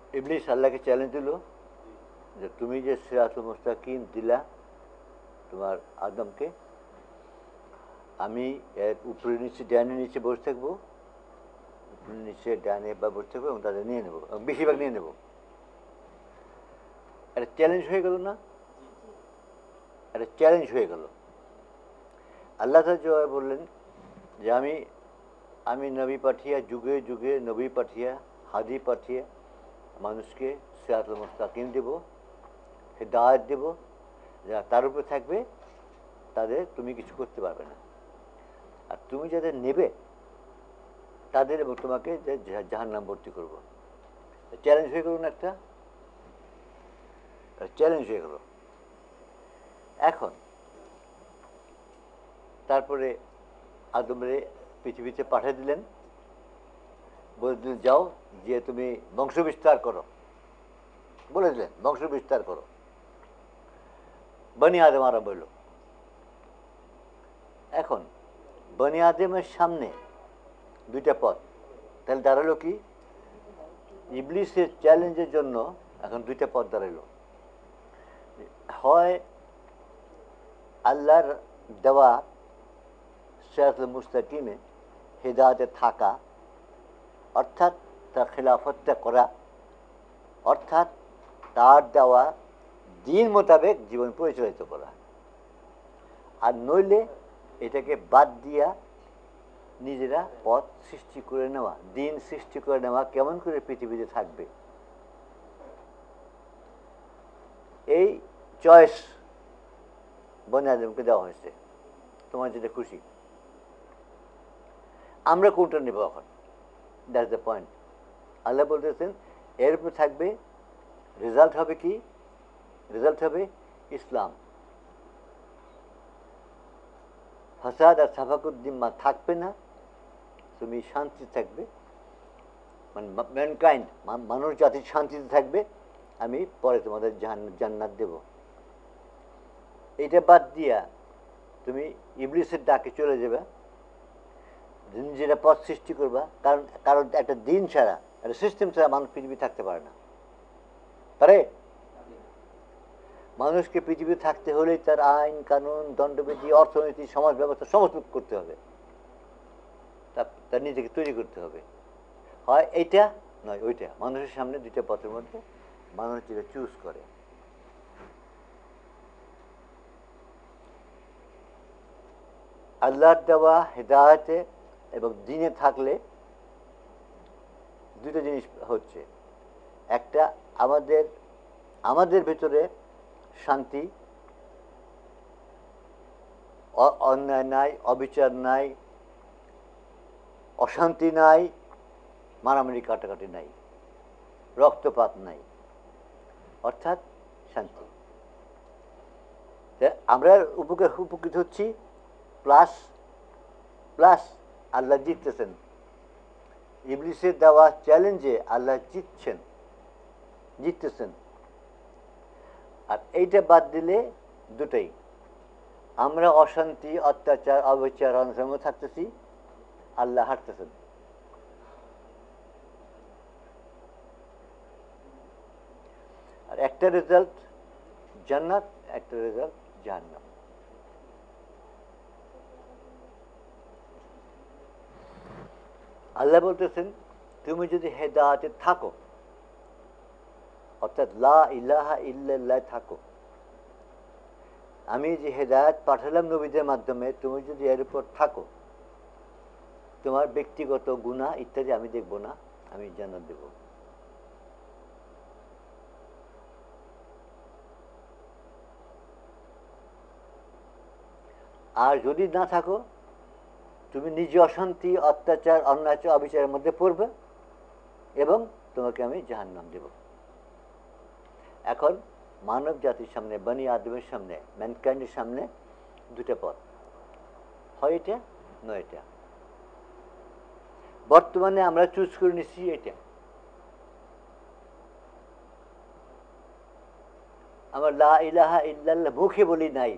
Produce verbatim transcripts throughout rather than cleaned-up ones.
ইবলিস আল্লাহকে চ্যালেঞ্জ দিল যে তুমি যে সিরাতুল মুস্তাকিম দিলা তোমার আদমকে, আমি এর উপরে নিচে ডানে নিচে বসে থাকবো, উপরে নিচে ডানে বা বসে থাকবো এবং তাদের নিয়ে নেবো, বেশিরভাগ নিয়ে নেবো। একটা চ্যালেঞ্জ হয়ে গেল না? একটা চ্যালেঞ্জ হয়ে গেল। আল্লাহ তাআলা জবাবে বললেন যে আমি আমি নবী পাঠিয়ে, যুগে যুগে নবী পাঠিয়ে, হাদি পাঠিয়ে মানুষকে সিরাতুল মুস্তাকিম দেব, হিদায়াত দেব, যারা তার উপরে থাকবে তাদের তুমি কিছু করতে পারবে না। আর তুমি যাদের নেবে তাদের এবং তোমাকে জাহান্নাম ভর্তি করবো। চ্যালেঞ্জ হয়ে গেল না? একটা চ্যালেঞ্জ হয়ে গেল। এখন তারপরে আদমরে পৃথিবীতে পাঠিয়ে দিলেন, বলে দিলেন যাও যে তুমি বংশ বিস্তার করো, বলে দিলেন বংশ বিস্তার করো। বনি আদম আরম্ভ হইল। এখন বনি আদমের সামনে দুইটা পথ, তাহলে দাঁড়ালো কি? ইবলিসের চ্যালেঞ্জের জন্য এখন দুইটা পথ দাঁড়াইল। হয় আল্লাহর দেওয়া সিরাতুল মুস্তাকিমে হিদায়াতে থাকা, অর্থাৎ তার খিলাফতটা করা, অর্থাৎ তার দেওয়া দিন মোতাবেক জীবন পরিচালিত করা, আর নইলে এটাকে বাদ দিয়া নিজেরা পথ সৃষ্টি করে নেওয়া, দিন সৃষ্টি করে নেওয়া, কেমন করে পৃথিবীতে থাকবে। এই চয়েস বনি আদমকে দেওয়া হয়েছে, তোমার যেটা খুশি। আমরা কোনটা নেব এখন? That's the point. আল্লাহ বলতেছেন এর উপর থাকবে, রেজাল্ট হবে কি? রেজাল্ট হবে ইসলাম। ফাসাদ আর সাফাকুদ্দিম্মা থাকবে না, তুমি শান্তি থাকবে, মানে ম্যানকাইন্ড, মানুষ জাতির শান্তিতে থাকবে, আমি পরে তোমাদের জান্নাত দেব। এইটা বাদ দিয়া তুমি ইবলিসের ডাকে চলে যাবে, নিজেরা পথ সৃষ্টি করবা। কারণ কারণ একটা দিন ছাড়া, একটা সিস্টেম ছাড়া মানুষ পৃথিবী থাকতে পারে না, পারে? মানুষকে পৃথিবী থাকতে হলে তার আইন কানুন, দণ্ডবিধি, অর্থনীতি, সমাজ ব্যবস্থা সমস্ত করতে হবে, তার নিজেকে তৈরি করতে হবে। হয় এইটা নয় ওইটা। মানুষের সামনে দুইটা পথের মধ্যে মানুষ যেটা চুজ করে। আল্লাহর দেওয়া হিদায়াতে এবং দ্বীনে থাকলে দুটো জিনিস হচ্ছে, একটা আমাদের আমাদের ভেতরে শান্তি, অন্যায় নাই, অবিচার নাই, অশান্তি নাই, মারামারি কাটাকাটি নাই, রক্তপাত নাই, অর্থাৎ শান্তি। আমরা উপকার উপকৃত হচ্ছি, প্লাস প্লাস আল্লাহ জিততেছেন। ইবলিসের দেওয়া চ্যালেঞ্জে আল্লাহ জিতছেন, জিততেছেন। আর এইটা বাদ দিলে দুটাই, আমরা অশান্তি, অত্যাচার, অবিচার, অনশন থাকতেছি, আল্লাহ হারতেছেন। আর একটা রেজাল্ট জান্নাত, একটা রেজাল্ট জাহান্নাম। আল্লাহ বলতেছেন তুমি যদি হেদায়েতে থাকো, অর্থাৎ লা ইলাহা ইল্লাল্লাহ থাকো, আমি যে হেদায়েত পাঠালাম নবীদের মাধ্যমে, তুমি যদি এর উপর থাকো, তোমার ব্যক্তিগত গুনাহ ইত্যাদি আমি দেখব না, আমি জান্নাত দেব। আর যদি না থাকো, তুমি নিজে অশান্তি, অত্যাচার, অন্যায়, অবিচারের মধ্যে পড়বে এবং তোমাকে আমি জাহান্নাম দেব। এখন মানব জাতির সামনে, বনি আদমের সামনে, ম্যানকাইন্ডের সামনে দুটা পথ, হয় এটা নয় এটা। বর্তমানে আমরা চুজ করে নিচ্ছি এটা। আমরা লা ইলাহা ইল্লাল্লাহ মুখে বলি নাই,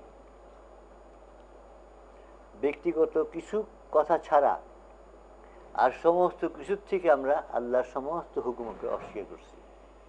ব্যক্তিগত কিছু কথা ছাড়া আর সমস্ত কিছুর থেকে আমরা আল্লাহর সমস্ত হুকুমকে অস্বীকার করছি।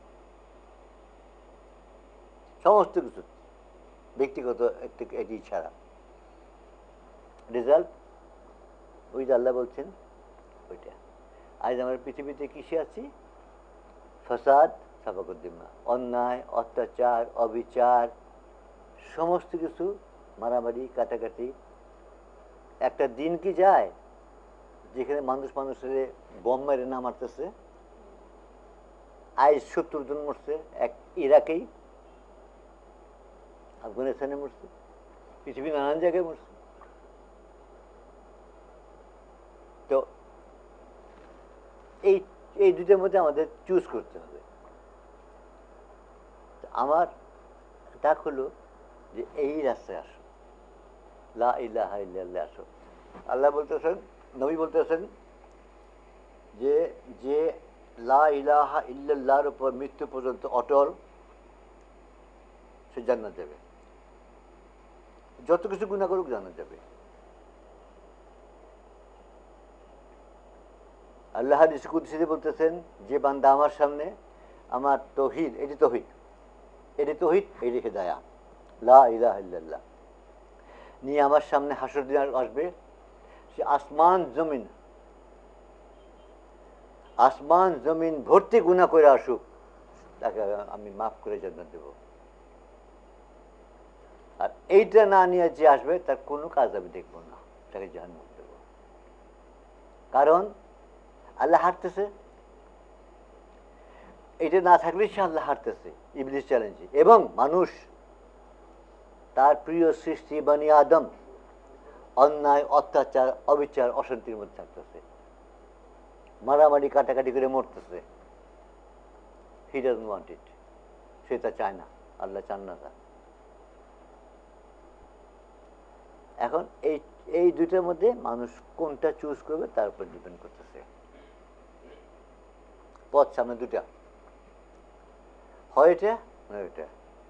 সমস্ত কিছু ব্যক্তিগত একটি এটি ছাড়া রেজাল্ট ওই যে আল্লাহ বলছেন ওইটা। আজ আমরা পৃথিবীতে কিসে আছি? ফসাদ সাফাকুদ্দিমা, অন্যায়, অত্যাচার, অবিচার, সমস্ত কিছু, মারামারি, কাটাকাটি। একটা দিন কি যায় যেখানে মানুষ মানুষের বোম মেরে না মারতেছে? আজ সত্তর জন মরছে এক ইরাকেই, আফগানিস্তানে মরছে, পৃথিবীর নানান জায়গায় মরছে। তো এই এই দুটোর মধ্যে আমাদের চুজ করতে হবে। আমার ডাক হলো যে এই রাস্তায় আসো, লা ইলাহা ইল্লাল্লাহ আসো। আল্লাহ বলতেছেন, নবী বলতেছেন যে যে লা ইলাহা ইল্লাল্লাহর উপর মৃত্যু পর্যন্ত অটল, সে জান্নাত যাবে। যত কিছু গুনাহ করুক জান্নাত যাবে। আল্লাহ হাদিস কুদসিতে বলতেছেন যে বান্দা আমার সামনে আমার তৌহিদ, এটি তৌহিদ, এটি তৌহিদ, এটি হিদায়া, লা ইলাহা ইল্লাল্লাহ নিয়ে আমার সামনে হাসর দিন আসবে, সে আসমান জমিন আসমান জমিন ভর্তি গুনাহ করে আসুক, তাকে আমি মাফ করে জান্নাত দেব। আর এইটা না নিয়ে যে আসবে তার কোনো কাজ আমি দেখব না, তাকে জাহান্নাম দেব। কারণ আল্লাহ হারতেছে, এটা না থাকলে সে আল্লাহ হারতেছে ইবলিস চ্যালেঞ্জে। এবং মানুষ তার প্রিয় সৃষ্টি বনি আদম অন্যায়, অত্যাচার, অবিচার, অশান্তির মধ্যে থাকতেছে, মারামারি কাটাকাটি করে মরতেছে। হি ডাজন্ট ওয়ান্ট ইট, সে তা চায় না, আল্লাহ চান না তা। এখন এই এই দুইটার মধ্যে মানুষ কোনটা চুজ করবে তার উপর ডিপেন্ড করতেছে। পথ সামনে দুটা, হয় এটা না এটা।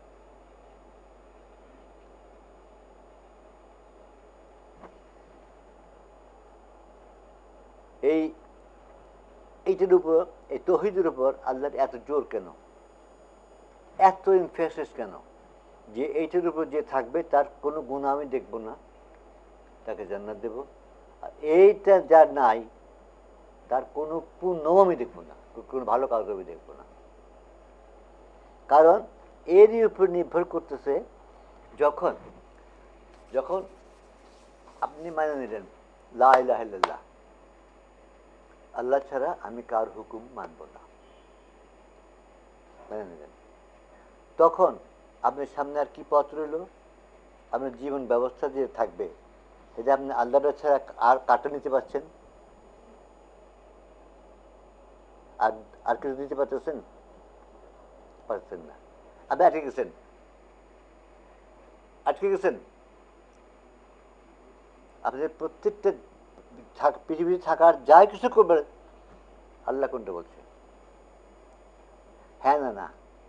এই এইটার উপর, এই তৌহিদের উপর আল্লাহর এত জোর কেন, এত এমফাসিস কেন? যে এইটার উপর যে থাকবে তার কোনো গুনাহ আমি দেখব না, তাকে জান্নাত দেব। আর এইটা যার নাই তার কোনো পুণ্যও আমি দেখব না, কোনো ভালো কাজ আমি দেখব না। কারণ এরই উপর নির্ভর করতেছে, যখন যখন আপনি মানে নিলেন লা ইলাহা ইল্লাল্লাহ, আল্লাহ ছাড়া আমি কার হুকুম মানব না, মেনে নিলেন, তখন আপনার সামনে আর কি পথ রইল? আপনার জীবন ব্যবস্থা যে থাকবে, এটা আপনি আল্লাহ ছাড়া আর কাটা নিতে পারছেন? আর আর কিছু দিতে পারতেছেন? পারছেন না। আপনি আটকে গেছেন, আটকে গেছেন। আপনাদের প্রত্যেকটা পৃথিবীতে থাকার যা কিছু করবে আল্লাহ কোনটা বলছে? হ্যাঁ না না,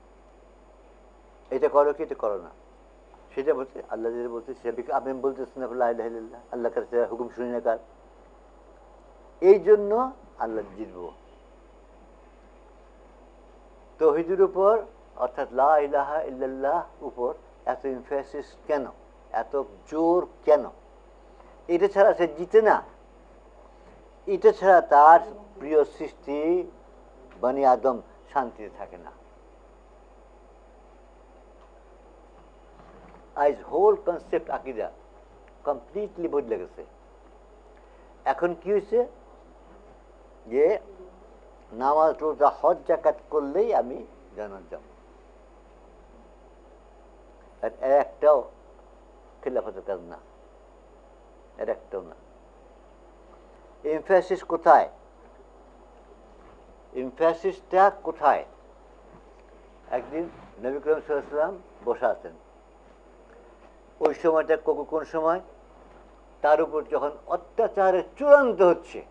এটা করো কি এটা করো না, সেটা বলছে আল্লাহ। যেটা বলছে সেটা আপনি বলতেছেন লা ইলাহা ইল্লাল্লাহ, আল্লাহ কাছে হুকুম শুনি না কার। এই জন্য আল্লাহ জিতব। তৌহিদের উপর অর্থাৎ লা ইলাহা ইল্লাল্লাহ উপর এত এমফাসিস কেন, এত জোর কেন? এটা ছাড়া সে জিতে না। এটা ছাড়া তার প্রিয় সৃষ্টি বনি আদম শান্তিতে থাকে না। আজ হোল কনসেপ্ট আকিদা কমপ্লিটলি বদলে গেছে। এখন কি হয়েছে যে নামাজ, রোজা, হজ, যাকাত করলেই আমি জান্নাত যাব। আর এর একটাও খিলাফতের কাজ না, এর একটাও না। এমফাসিস কোথায়? এমফাসিসটা কোথায়? একদিন নবী করিম সাল্লাল্লাহু আলাইহি ওয়াসাল্লাম বসে আছেন, ওই সময়টা কোন সময়? তার উপর যখন অত্যাচারের চূড়ান্ত হচ্ছে,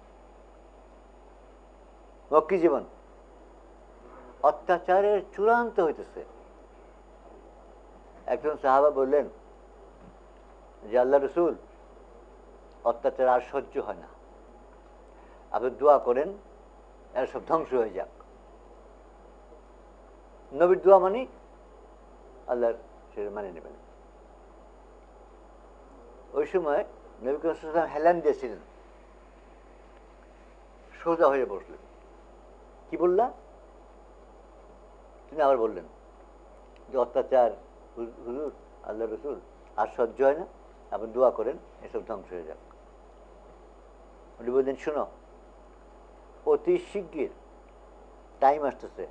মক্কি জীবন অত্যাচারের চূড়ান্ত হইতেছে। একজন সাহাবা বললেন যে আল্লাহ রসুল, অত্যাচার আর সহ্য হয় না, আপনি দোয়া করেন এরা সব ধ্বংস হয়ে যাক। নবীর দোয়া মানে আল্লাহর সেটা মানে নেবেন। ওই সময় নবী করিম সাল্লাল্লাহু আলাইহি ওয়াসাল্লাম হেলান দিয়েছিলেন, সোজা হয়ে বসলেন। কি বললা? তিনি আবার বললেন যে অত্যাচার হুজুর আল্লাহ রসুল আর সহ্য হয় না, আপনি দোয়া করেন এসব ধ্বংস হয়ে যাক। উনি বললেন শোনো, অতি শীঘ্র টাইম আসতেছে,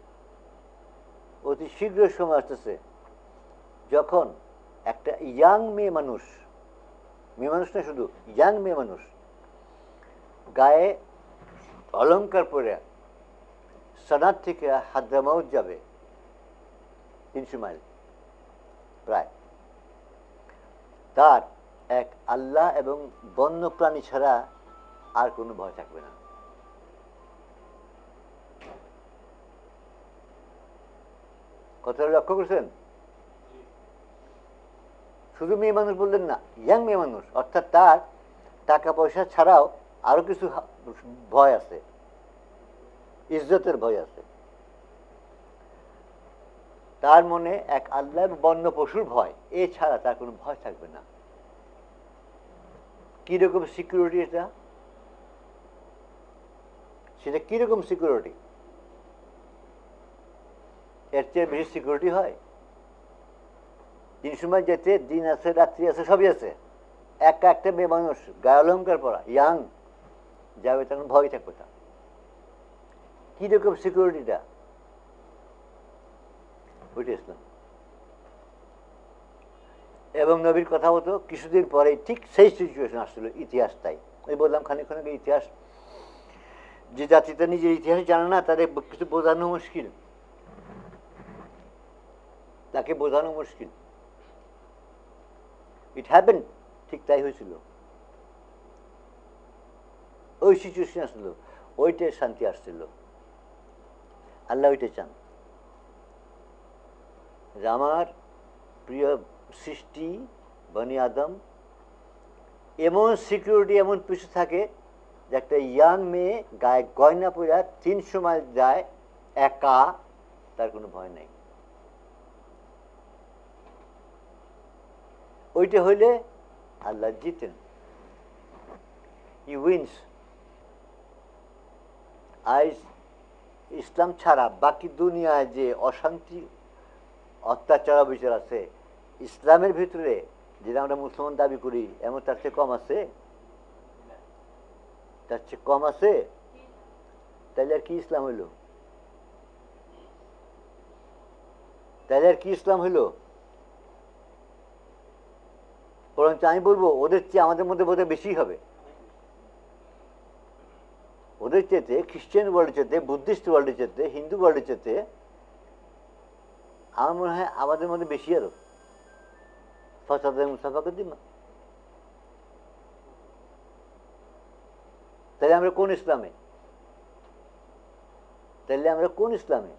অতি শীঘ্র সময় আসতেছে যখন একটা ইয়াং মেয়ে মানুষ, মেয়ে মানুষ না শুধু ইয়াং মেয়ে মানুষ, গায়ে অলঙ্কার পরে সানাত থেকে হাদ্রামাউত যাবে, তিনশো মাইল প্রায়, তার এক আল্লাহ এবং বন্য প্রাণী ছাড়া আর কোনো ভয় থাকবে না। কথাটা লক্ষ্য করছেন? শুধু মেয়ে মানুষ বললেন না, ইয়াং মেয়ে মানুষ, অর্থাৎ তার টাকা পয়সা ছাড়াও আরো কিছু ভয় আছে, ইজ্জতের ভয় আছে, তার মনে এক আল্লাহ বন্য পশুর ভয়, এছাড়া তার কোনো ভয় থাকবে না। কিরকম সিকিউরিটি এটা? সেটা কিরকম সিকিউরিটি? এর চেয়ে বেশি সিকিউরিটি হয়? তিন সময় যেতে দিন আছে, রাত্রি আছে, সবই আছে, একা একটা মেয়ে মানুষ গায়ে অলঙ্কার পরা ইয়াং যাবে, তখন ভয় থাকবে তার। কিরকম সিকিউরিটিটা? ওইটা ইসলাম। এবং নবীর কথা হতো কিছুদিন পরে ঠিক সেই সিচুয়েশন আসছিল, ইতিহাস তাই। ওই বললাম খানিকক্ষণ আগে, ইতিহাস যে জাতিটা নিজের ইতিহাস জানে না তাদের কিছু বোঝানো মুশকিল, তাকে বোঝানো মুশকিল। ইট হ্যাপেন, ঠিক তাই হয়েছিল। ওই সিচুয়েশন আসছিল, ওইটাই শান্তি আসছিল। আল্লাহ ওইটা চান যে আমার প্রিয় সৃষ্টি বনি আদম এমন সিকিউরিটি, এমন পিছু থাকে যে একটা ইয়াং মেয়ে গায়ে গয়না পরে তিনশো মাইল যায় একা, তার কোনো ভয় নেই। ওইটা হইলে আল্লাহ জিতেন, হি উইন্স। আজ ইসলাম ছাড়া বাকি দুনিয়ায় যে অশান্তি, অত্যাচার, বিচার আছে, ইসলামের ভিতরে যেটা আমরা মুসলমান দাবি করি এমন তার চেয়ে কম আছে? তার চেয়ে কম আছে? তাইলে আর কি ইসলাম হইল? তাইলে আর কি ইসলাম হইল? বরঞ্চ আমি বলবো ওদের চেয়ে আমাদের মধ্যে বোধহয় বেশি হবে। ওদের চেতে, খ্রিস্টান ওয়ার্ল্ডের চেতে, বুদ্ধিস্ট ওয়ার্ল্ডের চেতে, হিন্দু ওয়ার্ল্ডের চেতে আমার মনে হয় আমাদের মধ্যে বেশি আরো ফসাদের মুসাফাকে দিন। তাহলে আমরা কোন ইসলামে? তাহলে আমরা কোন ইসলামে?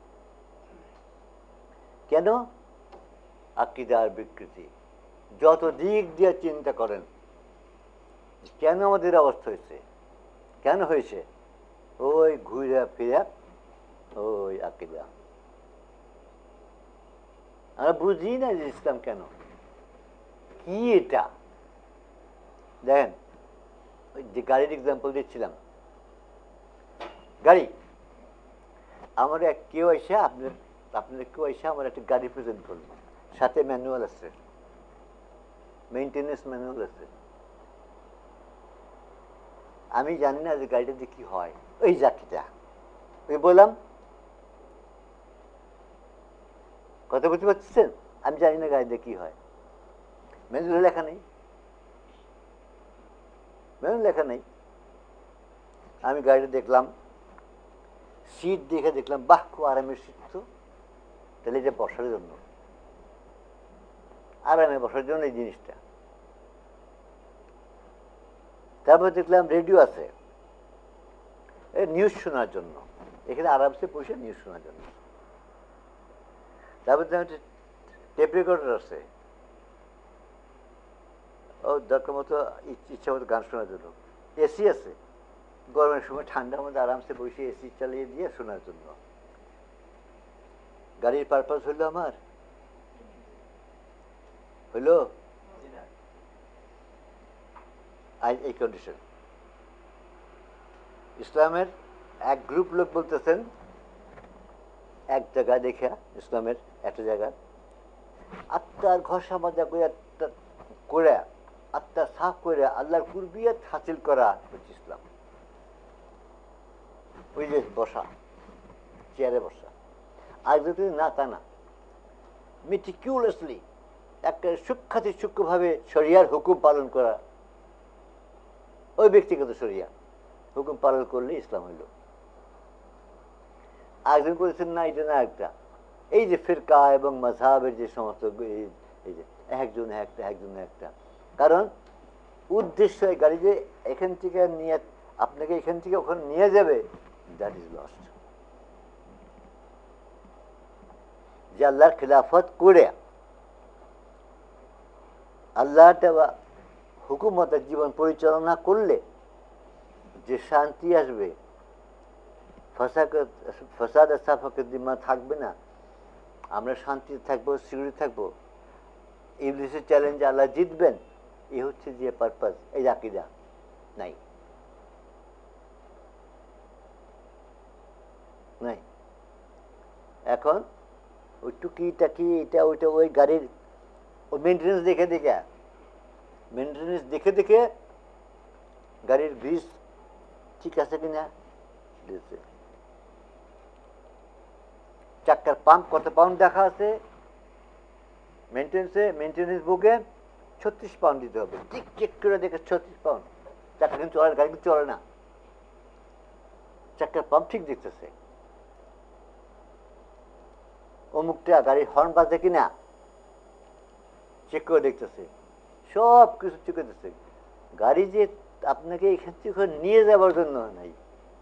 কেন? আকীদার বিকৃতি। যত দিক দিয়ে চিন্তা করেন, কেন আমাদের অবস্থা হয়েছে? কেন হয়েছে? ওই ঘুরে ফিরে ওই আকীদা। আমরা বুঝি না যে ইসলাম কেন, কি এটা। দেখেন, ওই যে গাড়ির এক্সাম্পল দিচ্ছিলাম, গাড়ি আমার এক কেউ এসে আপনার আপনাদের কেউ এসে আমার একটা গাড়ি প্রেজেন্ট করলো, সাথে ম্যানুয়াল আছে, মেইনটেনেন্স ম্যানুয়াল আছে। আমি জানি না যে গাড়িটাতে কি হয়, ওই জাকিটা ওই বললাম, কথা বুঝতে পারছেন? আমি জানি না গাড়িতে কি হয়, ম্যানুয়াল লেখা নেই, ম্যানুয়াল লেখা নেই। আমি গাড়িটা দেখলাম, সিট দেখে দেখলাম বাহ খুব আরামের সিট, তো তাহলে এটা বসার জন্য, আরামে বসার জন্য এই জিনিসটা। তারপর দেখলাম রেডিও আছে, নিউজ শোনার জন্য, এখানে আরামসে বসে নিউজ শোনার জন্য। তারপর দেখলাম টেপ রেকর্ডার আছে, ও দরকার মতো ইচ্ছা মতো গান শোনার জন্য। এসি আছে, গরমের সময় ঠান্ডার মধ্যে আরামসে বসে এসি চালিয়ে দিয়ে শোনার জন্য। গাড়ির পারপাস হলো আমার হইলো আজ এই কন্ডিশন। ইসলামের এক গ্রুপ লোক বলতেছেন, এক জায়গায় দেখা ইসলামের একটা জায়গায় আত্মার ঘষা মাজা করে আত্মা সাফ করে আল্লাহর কুরবিয়ত হাসিল করা হচ্ছে ইসলাম। ওই যে বসা, চেয়ারে বসা। আর যদি না তা না, মেটিকিউলাসলি একটা সূক্ষ্মাতি সূক্ষ্মভাবে শরিয়ার হুকুম পালন করা, ওই ব্যক্তিগত শরিয়া হুকুম পালন করলে ইসলাম হইল। একজন করেছেন না, এটা না একটা, এই যে ফিরকা এবং মাযহাবের যে সমস্ত এই যে একজন একটা একজন একটা, কারণ উদ্দেশ্য গাড়ি যে এখান থেকে নিয়ে আপনাকে এখান থেকে ওখানে নিয়ে যাবে, দ্যাট ইজ লস্ট। যে আল্লাহর খিলাফত করে আল্লাহর দেওয়া হুকুমতের জীবন পরিচালনা করলে যে শান্তি আসবে, ফাসাদ সাফাকের দিমা থাকবে না, আমরা শান্তিতে থাকবো, সিকিউরিটি থাকবো, ইবলিসের চ্যালেঞ্জে আল্লাহ জিতবেন, এই হচ্ছে যে পারপাস। এই আকীদা নাই নাই এখন ওই টুকি টাকি এটা ওইটা ওই গাড়ির ওই মেনটেন্যান্স দেখে দেখে মেনটেন্যান্স দেখে দেখে গাড়ির গ্রিস ঠিক আছে কিনা, চাক্কার পাম্প কত পাউন্ড দেখা আছে মেনটেন্যান্সে, মেনটেন্যান্স বুকে ছত্রিশ পাউন্ড দিতে হবে, ঠিক চেক করে দেখে ছত্রিশ পাউন্ড, চাক্কা কিন্তু চলে, গাড়ি কিন্তু চলে না, চাক্কার পাম্প ঠিক দেখতেছে। অমুকটা গাড়ির হর্ন বাজে কিনা চেক করে দেখতেছে, সব কিছু চেক করতেছে। গাড়ি যে আপনাকে এখান থেকে নিয়ে যাবার জন্য নাই,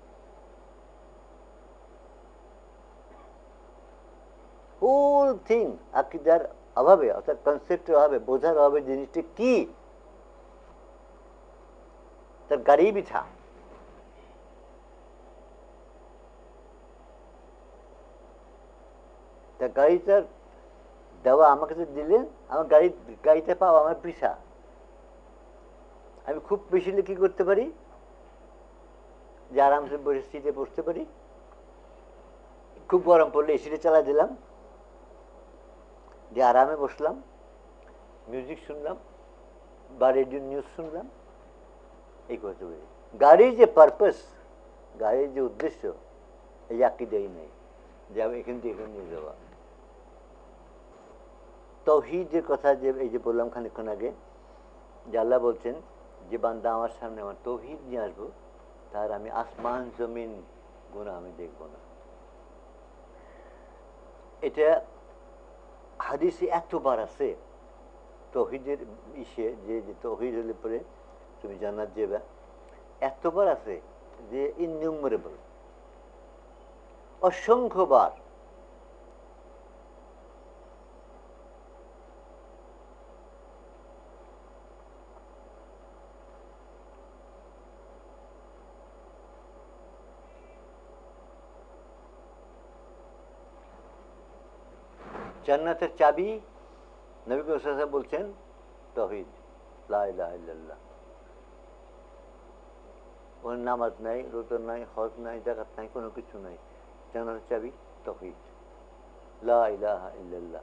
হোল থিং আকীদার অভাবে, অর্থাৎ কনসেপ্টের অভাবে, বোঝার অভাবে জিনিসটা কি, তার গাড়ি বিঠা। তা গাড়িটার দেওয়া আমাকে যে দিলেন, আমার গাড়ি গাড়িতে পাওয়া আমার পিছা। আমি খুব বেশি কি করতে পারি, যে আরামসে বসে সিটে বসতে পারি, খুব গরম পড়লে এসিটা চালাই দিলাম, যে আরামে বসলাম, মিউজিক শুনলাম বা রেডিও নিউজ শুনলাম, এই করতে পারি। গাড়ির যে পারপাস, গাড়ির যে উদ্দেশ্য, এই আকীদাই নেই যে আমি এখান থেকে এখানে নিয়ে যাওয়া। তাওহীদের কথা যে এই যে বললাম খানিকক্ষণ আগে, যে আল্লাহ বলছেন যে বান্দা আমার সামনে আমার তাওহীদ নিয়ে আসবো, তার আমি আসমান জমিন গুনাহ আমি দেখব না। এটা হাদিসে এতবার আছে তাওহীদের ইসে, যে যে তাওহীদ হলে পরে তুমি জান্নাত যাবে, এতবার আছে যে ইননিউমারেবল, অসংখ্যবার। জান্নাতের চাবি নবী সাল্লাল্লাহু আলাইহি বলছেন তাওহীদ, লা ইলাহা ইল্লাল্লাহ। ওর নামাজ নাই, রোজা নাই, হজ নাই, যাকাত নাই, কোনো কিছু নাই, জান্নাতের চাবি তাওহীদ, লা ইলাহা ইল্লাল্লাহ।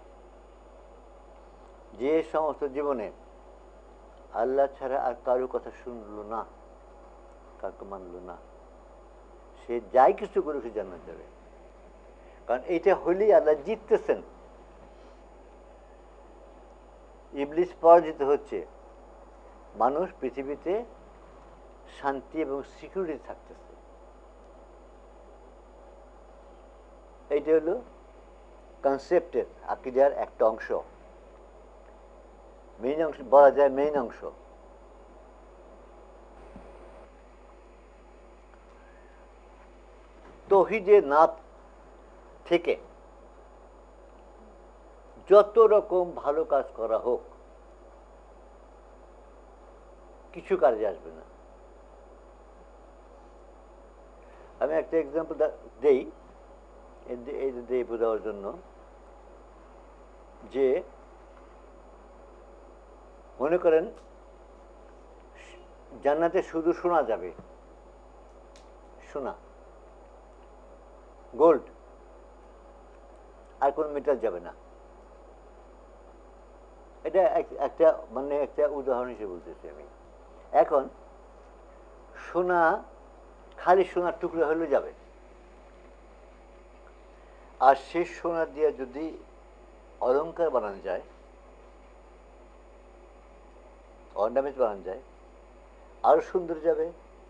যে সমস্ত জীবনে আল্লাহ ছাড়া আর কারো কথা শুনলো না, কাউকে মানলো না, সে যাই কিছু করে সে জান্নাত যাবে। কারণ এইটা হলেই আল্লাহ জিততেছেন, ইবলিস পরাজিত হচ্ছে, মানুষ পৃথিবীতে শান্তি এবং সিকিউরিটি থাকতেছে। এইটা হলো কনসেপ্টের আকীদার একটা অংশ, মেইন অংশ বলা যায়, মেইন অংশ। তাওহীদে না থেকে যত রকম ভালো কাজ করা হোক, কিছু কাজে আসবে না। আমি একটা এক্সাম্পল দেই এই বোঝাবার জন্য, যে মনে করেন জান্নাতে শুধু সোনা যাবে, সোনা, গোল্ড, আর কোন মেটাল যাবে না। এটা একটা মানে একটা উদাহরণ হিসেবে বলতেছি আমি। এখন সোনা, খালি সোনার টুকরো হলে যাবে, আর সেই সোনা দিয়ে যদি অলংকার বানানো যায়, অর্নামেন্ট বানানো যায়, আরো সুন্দর যাবে।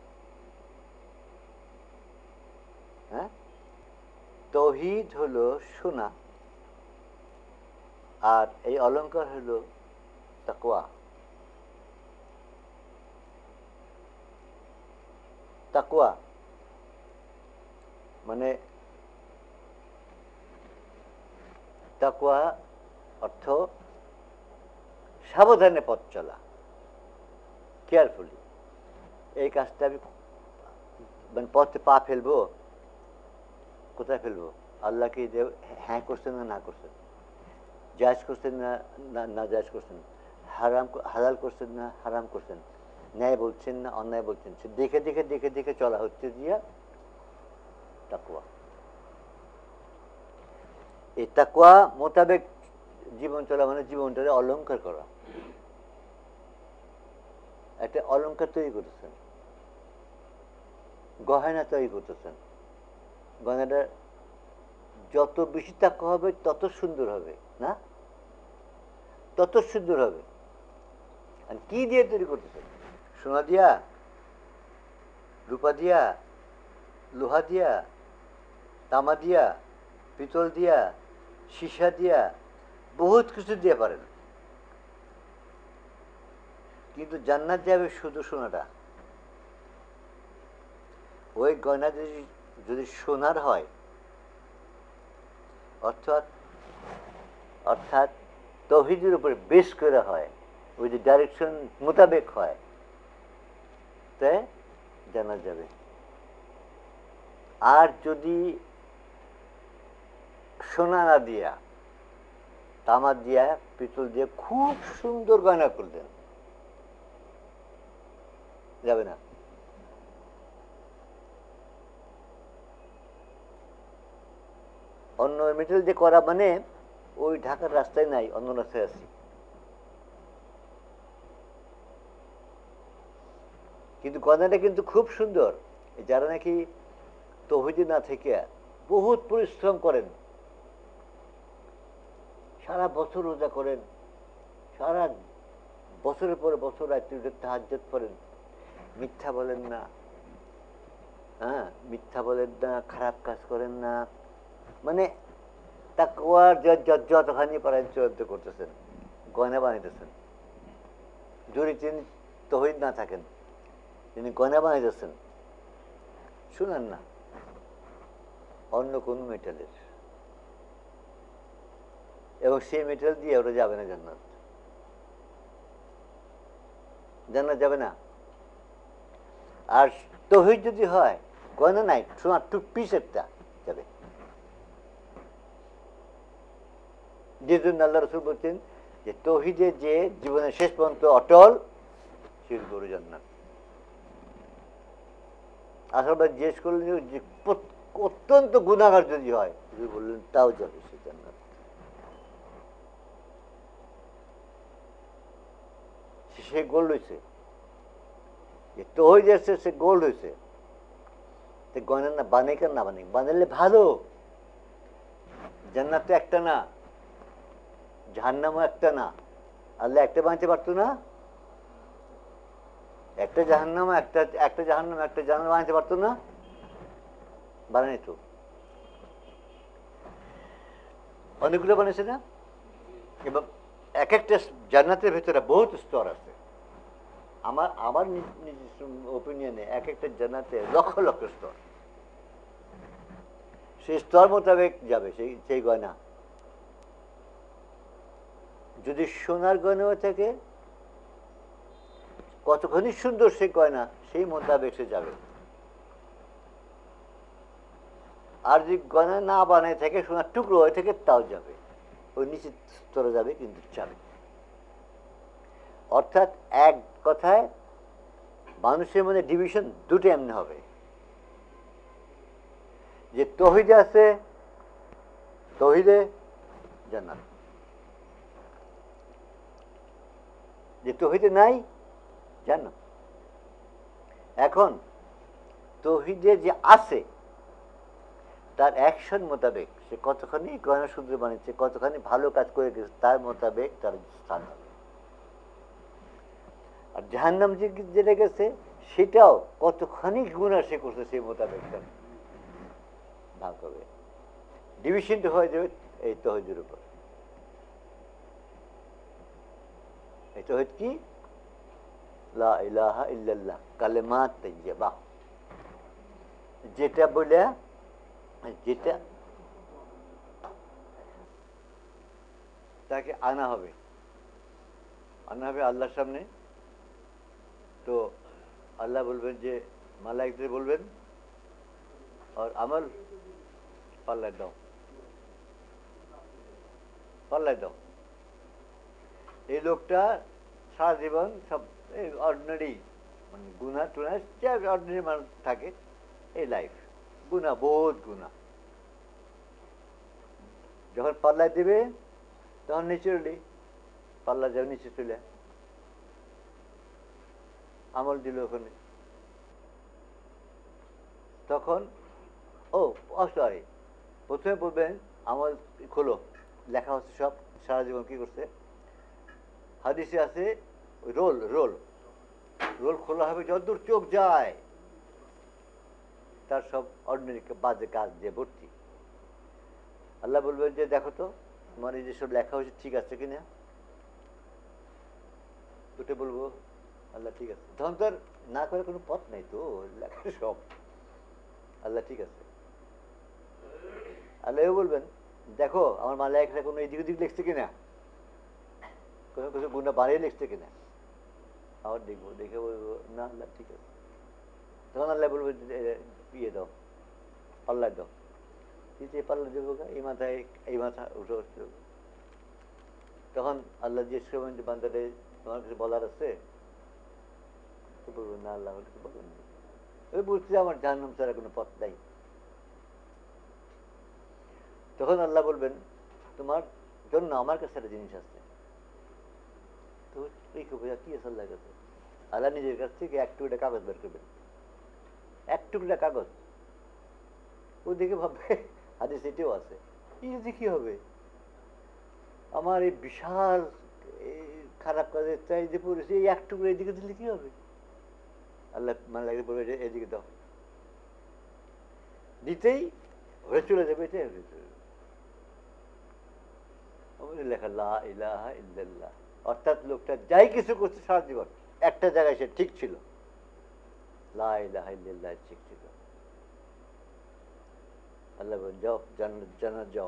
হ্যাঁ, তৌহিদ হলো সোনা, আর এই অলংকার হলো তাকওয়া। তাকওয়া মানে তাকওয়া অর্থ সাবধানে পথ চলা, কেয়ারফুলি। এই কাজটা আমি মানে পথে পা ফেলবো, কোথায় ফেলবো? আল্লাহকে হ্যাঁ করছেন না না করছেন, জায়েজ করছেন না না জায়েজ করছেন, হারাম হালাল করছেন না হারাম করছেন, ন্যায় বলছেন না অন্যায় বলছেন, সে দেখে দেখে দেখে দেখে চলা হচ্ছে দিয়া তাকওয়া। এই তাকওয়া মোতাবেক জীবন চলা মানে জীবনটাকে অলংকার করা। একটা অলংকার তৈরি করতেছেন, গহনা তৈরি করতেছেন, গহনাটা যত বেশি তাকওয়া হবে তত সুন্দর হবে, না? তত সুন্দর হবে। আর কি দিয়ে তৈরি করতেছেন? সোনা দিয়া, রূপা দিয়া, লোহা দিয়া, তামা দিয়া, পিতল দিয়া, সীসা দিয়া, বহুত কিছু দিয়ে পারেন, কিন্তু জান্নাত যাবে শুধু সোনাটা। ওই গয়না যদি যদি সোনার হয়, অর্থাৎ অর্থাৎ তৌহিদের উপরে বেশ করে হয়, ওই যে ডাইরেকশন মোতাবেক হয়, তাই জান্নাত যাবে। আর যদি সোনা না দিয়া, তামা দিয়া, পিতল দিয়ে খুব সুন্দর গয়না করলেন, যাবে না। অন্য মেটেরিয়াল দিয়ে করা মানে ওই ঢাকার রাস্তায় নাই, অন্য রাস্তায় আছি। কিন্তু গয়নাটা কিন্তু খুব সুন্দর। যারা নাকি তৌহিদে না থেকে বহুত পরিশ্রম করেন, সারা বছর রোজা করেন, সারা বছরের পরে বছর তাহাজ্জুদ করেন, মিথ্যা বলেন না, হ্যাঁ মিথ্যা বলেন না, খারাপ কাজ করেন না, মানে তাকওয়ার যতখানি পারেন চূড়ান্ত করতেছেন, গয়না বানাইতেছেন। যদি তিনি তৌহিদ না থাকেন, তিনি গয়না বানাইতেছেন, শুনেন না অন্য কোন মেটালের, এবং সেই মেটাল দিয়ে ওরা যাবে না জান্নাত। জান্নাত যাবে না। আর তৌহিদ যদি হয়, গয়না নাই, সোনার টু পিস একটা যাবে। যে জন্য আল্লাহ রাসূল বলছেন যে তৌহিদে যে জীবনের শেষ পর্যন্ত অটল, সে বড় জান্নাত। আসলে জিজ্ঞেস করলেন যে অত্যন্ত গুনাহগার যদি হয়, বললেন তাও যাবে সে জান্নাত। সে গোল্ড হয়েছে, যে তৌহিদ আছে সে গোল্ড হয়েছে। গয়না না বানাই কেন না বানাই, বানালে ভালো। জান্নাত তো একটা না, জাহান্নামও একটা না। আল্লাহ একটা বানাতে পারতো না? একটা জাহান্নাম একটা একটা জাহান্নাম একটা জান্নাত বানাতে পারতো না? বানাই তো, অনেকগুলো বানিয়েছে না? এবং এক একটা জান্নাতের ভেতরে বহুত স্তর আছে। আমার আমার নিজস্ব ওপিনিয়নে এক একটা জান্নাতে লক্ষ লক্ষ স্তর। সেই স্তর মোতাবেক যাবে সেই সেই গয়না। যদি সোনার গয়না থাকে, কতখানি সুন্দর সে গয়না, সেই মোতাবেক সে যাবে। আর যদি গয়না না বানায় থাকে, সোনার টুকরো হয়ে থাকে, তাও যাবে, ওই নিচে স্তরে যাবে, কিন্তু যাবে। অর্থাৎ এক কথায় মানুষের মধ্যে ডিভিশন দুটো এমনি হবে যে তৌহিদে আছে, তৌহিদে জান্নাত, যে তৌহিদে নাই জান্নাত। এখন তৌহিদে যে আছে তার অ্যাকশন মোতাবেক সে কতখানি গণসূত্র বানিয়েছে, কতখানি ভালো কাজ করে গেছে, তার মোতাবেক তার স্থান হবে। আর জাহান্নাম যেটা গেছে সেটাও কতখানি গুনাহ সে করছে সেই মোতাবেক তার ভাগ হবে। ডিভিশনটা হয়ে যাবে এই তৌহিদের উপর। এই তৌহিদ কি? লা ইলাহা ইল্লাল্লাহ, কালেমাত তাইয়্যিবা, যেটা বলে যেটা তাকে আনা হবে, আনা হবে আল্লাহর সামনে। তো আল্লাহ বলবেন যে মালাইকদের বলবেন আর আমল পাল্লায় দাও, পাল্লায় দাও। এই লোকটা সারা জীবন সব অর্ডিনারি মানে গুনা টুনা যা অর্ডিনারি মানুষ থাকে এই লাইফ, গুনা বহুত গুনা। যখন পাল্লায় দেবে তখন ন্যাচুরালি পাল্লা যাবে নিচে চলে, আমল দিল ওখানে। তখন ও সরি প্রথমে বলবেন আমল খোলো, লেখা হচ্ছে সব সারা জীবন কি করছে। হাদিসে আছে রোল রোল রোল খোলা হবে, যতদূর চোখ যায় তার সব অর্ডিনারি বাজে কাজ দিয়ে ভর্তি। আল্লাহ বলবেন যে দেখো তো তোমার এই যেসব লেখা হয়েছে ঠিক আছে কিনা। ওটা বলবো আল্লাহ ঠিক আছে, তখন তার না করে কোনো পথ নাই, তো লেখা সব আল্লাহ ঠিক আছে। আল্লাহ বলবেন দেখো আমার মালায়েকরা কোনো এদিক ওদিক লিখছে কিনা, কোনো কিছু গুণা বাড়িয়ে লিখছে কিনা। আবার দেখবো, দেখে বলবো না আল্লাহ ঠিক আছে। তখন আল্লাহ বলবো ইয়ে দাও, পাল্লা দাও। এই পাল্লা দেবো, এই মাথায় এই মাথা উঠে উঠতে। তখন আল্লাহ জিজ্ঞেস করবেন যে বান্দারে তোমার কিছু বলার আছে? বলবো না আল্লাহ কিছু বলেন। ওই বুঝছি আমার জাহান্নাম ছাড়া কোনো পথ নাই। তখন আল্লাহ বলবেন তোমার জন্য আমার কাছে একটা জিনিস আছে। তো এই খবর কি আছে আল্লাহর কাছে? আল্লাহ নিজের কাছ থেকে এক টুকরা কাগজ বের করবেন, এক টুকরা কাগজ। ওদিকে ভাববে হাদিস এটাও আছে, এই যদি কি হবে আমার এই বিশাল খারাপ কাজের চাই যে পড়েছে, এই এক টুকরা এদিকে দিলে কি হবে? আল্লাহ মানে লাগে বলবে যে এদিকে দাও, দিতেই হয়ে চলে যাবে। এটাই হয়ে চলে যাবে আমাদের লেখা লা ইলাহা ইল্লাল্লাহ। অর্থাৎ লোকটা যাই কিছু করছে সারা জীবন একটা জায়গায় সে ঠিক ছিল, লা ইলাহা ইল্লাল্লাহ ঠিক ছিল। আল্লাহ বলেন যাও জান্নাত জান্নাত যাও।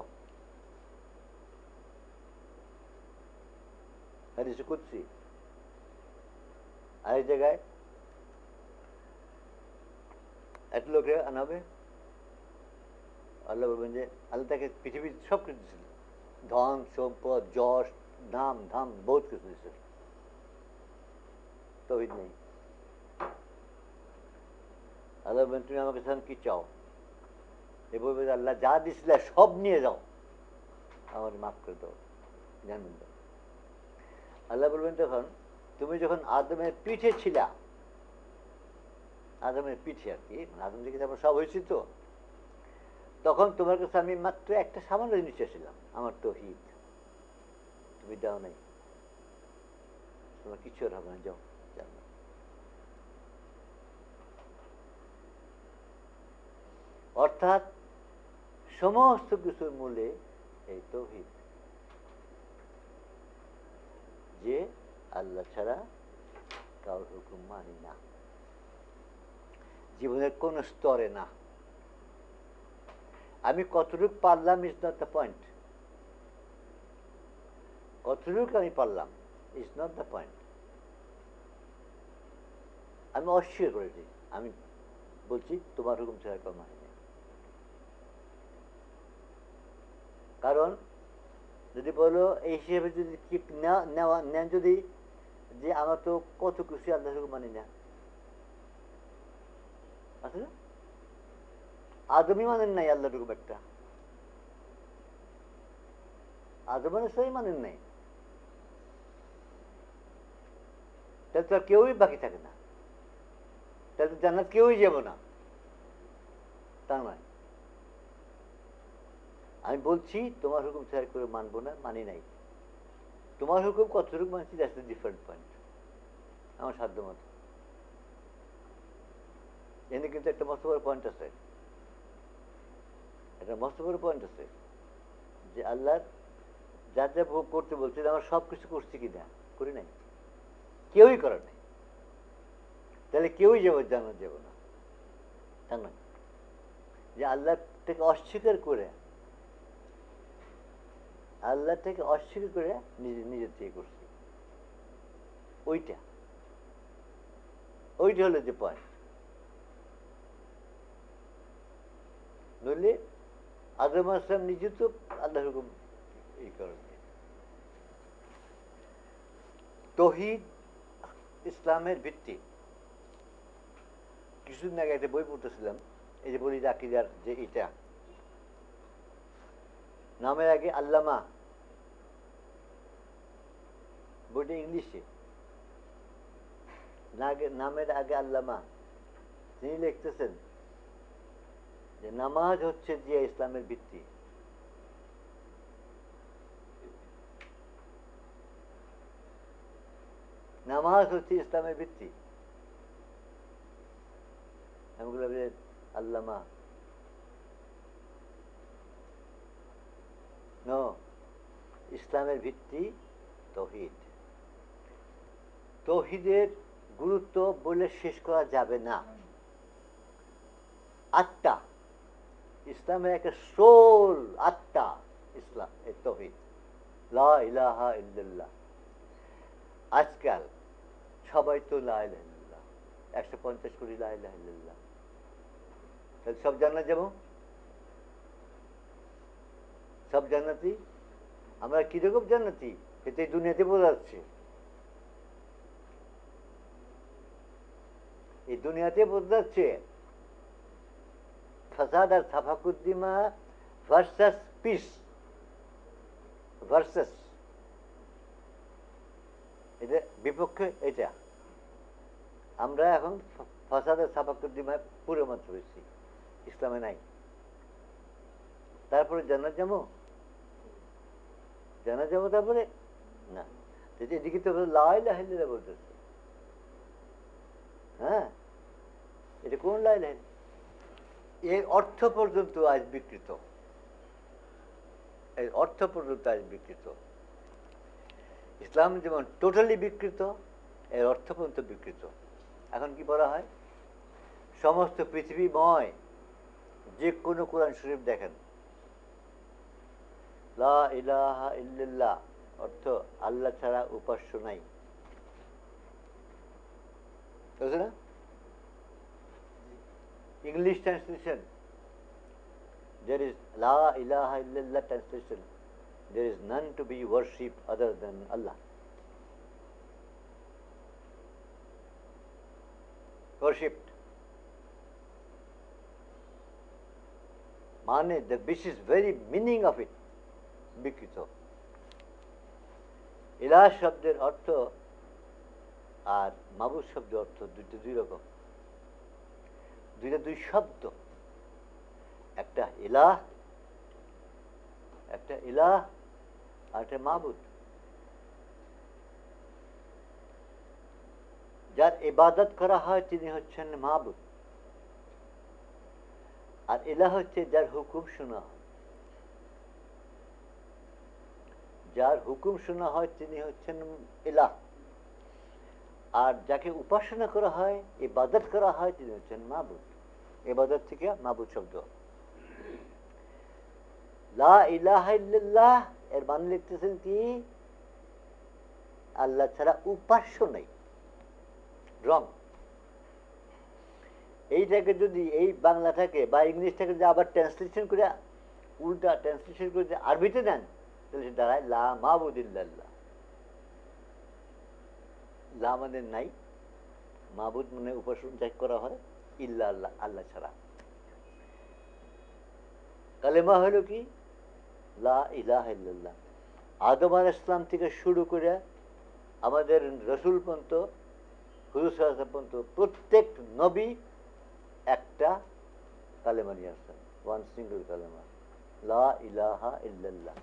হাদিসে কুদসি আরেক জায়গায় একটা লোকে আনা হবে, আল্লাহ বলবেন যে আল্লাহ তাকে পৃথিবীর সব কিছু দিয়েছিল, ধন সম্পদ যশ নাম ধাম বহুত কিছু দিয়েছিল, তৌহিদ নেই। আল্লাহ বলবেন তুমি আমাকে তখন কি চাও? এ বলবে আল্লাহ যা দিয়েছিল সব নিয়ে যাও, আমার মাফ করে দাও, জানেন দাও। আল্লাহ বলবেন তখন তুমি যখন আদমের পিঠে ছিলা, আদমের পিঠে আর কি, আদম থেকে আমরা সব হয়েছি, তো তখন তোমার কাছে আমি মাত্র একটা সামান্য জিনিস চেয়েছিলাম, আমার তৌহিদ, তুমি দাও নাই, তোমার কিছু আর হবে না, যাও জানো। অর্থাৎ সমস্ত কিছুর মূলে এই তৌহিদ, যে আল্লাহ ছাড়া কারোর হুকুম মানি না, জীবনের কোন স্তরে না। আমি কতটুক পারলাম ইজ নট দ্য পয়েন্ট, কতটুক আমি পারলাম ইজ নট দ্য পয়েন্ট। আমি অস্বীকার করেছি, আমি বলছি তোমার হুকুম ছাড়া কেউ মানি না। কারণ যদি বলো এই হিসেবে যদি নেওয়া নেন, যদি যে আমরা তো কত কিছু আল্লাহর হুকুম মানি না, আছে না? আদমই মানেন নাই আল্লাহর হুকুম একটা, আদম আলাইহিস মানেন নাই, তাহলে তো আর কেউই বাকি থাকে না, তাহলে তো জান্নাত কেউই যাব না, তা নয়। আমি বলছি তোমার হুকুম ছাড়া করে মানবো না, মানি নাই। তোমার হুকুম কতটুকু মানছি, দ্যাটস দ্য ডিফারেন্ট পয়েন্ট, আমার সাধ্য মতো। এনে কিন্তু একটা মস্ত বড় পয়েন্ট আছে, একটা মস্ত বড় পয়েন্ট আছে যে আল্লাহ যা যা ভোগ করতে বলছে আমরা সব কিছু করছি কিনা, করি নাই, কেউই করার নাই, তাহলে কেউই যাবো জান্নাত যাব না, তা নয়। যে আল্লাহ থেকে অস্বীকার করে, আল্লাহ থেকে অস্বীকার করে নিজে নিজের থেকে করছি, ওইটা ওইটা হলো যে পয়েন্ট। নইলে আদম আসলাম নিজে তো আল্লাহ হুকুম এই করেন। তৌহিদ ইসলামের ভিত্তি। কিছুদিন আগে একটা বই পড়তেছিলাম, এই যে বলি আকিদার যে এটা নামের আগে আল্লামা, বইটা ইংলিশে, নামের আগে আল্লামা, তিনি লিখতেছেন যে নামাজ হচ্ছে যে ইসলামের ভিত্তি। নামাজ হচ্ছে ইসলামের ভিত্তি। আমি বললাম যে আল্লামা, নো, ইসলামের ভিত্তি তৌহিদ। তৌহিদের গুরুত্ব বলে শেষ করা যাবে না। আত্মা, ইসলামের একটা সোল আত্মা ইসলাম, এই তৌহিদ, লা ইলাহা ইল্লাল্লাহ। আজকাল সবাই তো লা ইলাহা ইল্লাল্লাহ, একশো পঞ্চাশ কোটি লা ইলাহা ইল্লাল্লাহ, তাহলে সব জান্নাত যাব, সব জান্নাতি। আমরা কিরকম জান্নাতি এতে দুনিয়াতে বোঝা যাচ্ছে, এই দুনিয়াতে বোঝা যাচ্ছে। ফাসাদ আর সাফাকুদ্দিমা ভার্সাস পিস, ভার্সাস এটা বিপক্ষে। এটা আমরা এখন ফাসাদ আর সাফাকুদ্দিমায় পুরো মাত্র হয়েছি, ইসলামে নাই। তারপরে জান্নাত যাবো, জান্নাত যাবো, তারপরে না। এদিকে তো লা ইলাহা ইল্লাল্লাহ বলতেছে, হ্যাঁ, এটা কোন লা ইলাহা? এর অর্থ পর্যন্ত আজ বিকৃত, এর অর্থ পর্যন্ত আজ বিকৃত। ইসলাম যেমন টোটালি বিকৃত, এর অর্থ পর্যন্ত বিকৃত। এখন কি বলা হয়, সমস্ত পৃথিবীময় যে কোনো কোরআন শরীফ দেখেন, লা ইলাহা ইল্লাল্লাহ অর্থ আল্লাহ ছাড়া উপাস্য নাই, বুঝলে না? English translation, there is La ilaha illallah translation, there is none to be worshipped other than Allah. Worshipped. Mane, the this is very meaning of it, বিকৃত। ইলাহ শব্দের অর্থ আর মাবুদ শব্দের অর্থ দুইটা দুই রকম, দুইটা দুই শব্দ। একটা ইলাহ, একটা ইলাহ, আর একটা মাবুদ। যার ইবাদত করা হয় তিনি হচ্ছেন মাবুদ, আর ইলাহ হচ্ছে যার হুকুম শোনা হয়। যার হুকুম শোনা হয় তিনি হচ্ছেন ইলাহ, আর যাকে উপাসনা করা হয়, ইবাদত করা হয়, তিনি হচ্ছেন মাবুদ। ইবাদত থেকে মাবুদ শব্দ। লা ইলাহা ইল্লাল্লাহ এর মানে লিখতেছেন কি, আল্লাহ ছাড়া উপাস্য নেই। রং। এইটাকে যদি এই বাংলাটাকে বা ইংলিশটাকে যদি আবার ট্রান্সলেশন করে, উল্টা ট্রান্সলেশন করে যদি আরবিতে দেন, তাহলে সে দাঁড়ায় লা মাবুদ ইল্লাল্লাহ। লা মানে নাই, মাবুদ মানে উপাসনা যাই করা হয় ইল্লা আল্লাহ, আল্লাহ ছাড়া। কালেমা হলো কি? লা ইলাহা ইল্লাল্লাহ। আদম আলাইহিস সালাম থেকে শুরু করে আমাদের রসুল পর্যন্ত, হুজুর সাল্লাল্লাহু আলাইহি ওয়াসাল্লাম পর্যন্ত প্রত্যেক নবী একটা কালেমা নিয়ে আসছেন, ওয়ান সিঙ্গল কালেমা, লা ইলাহা ইল্লাল্লাহ।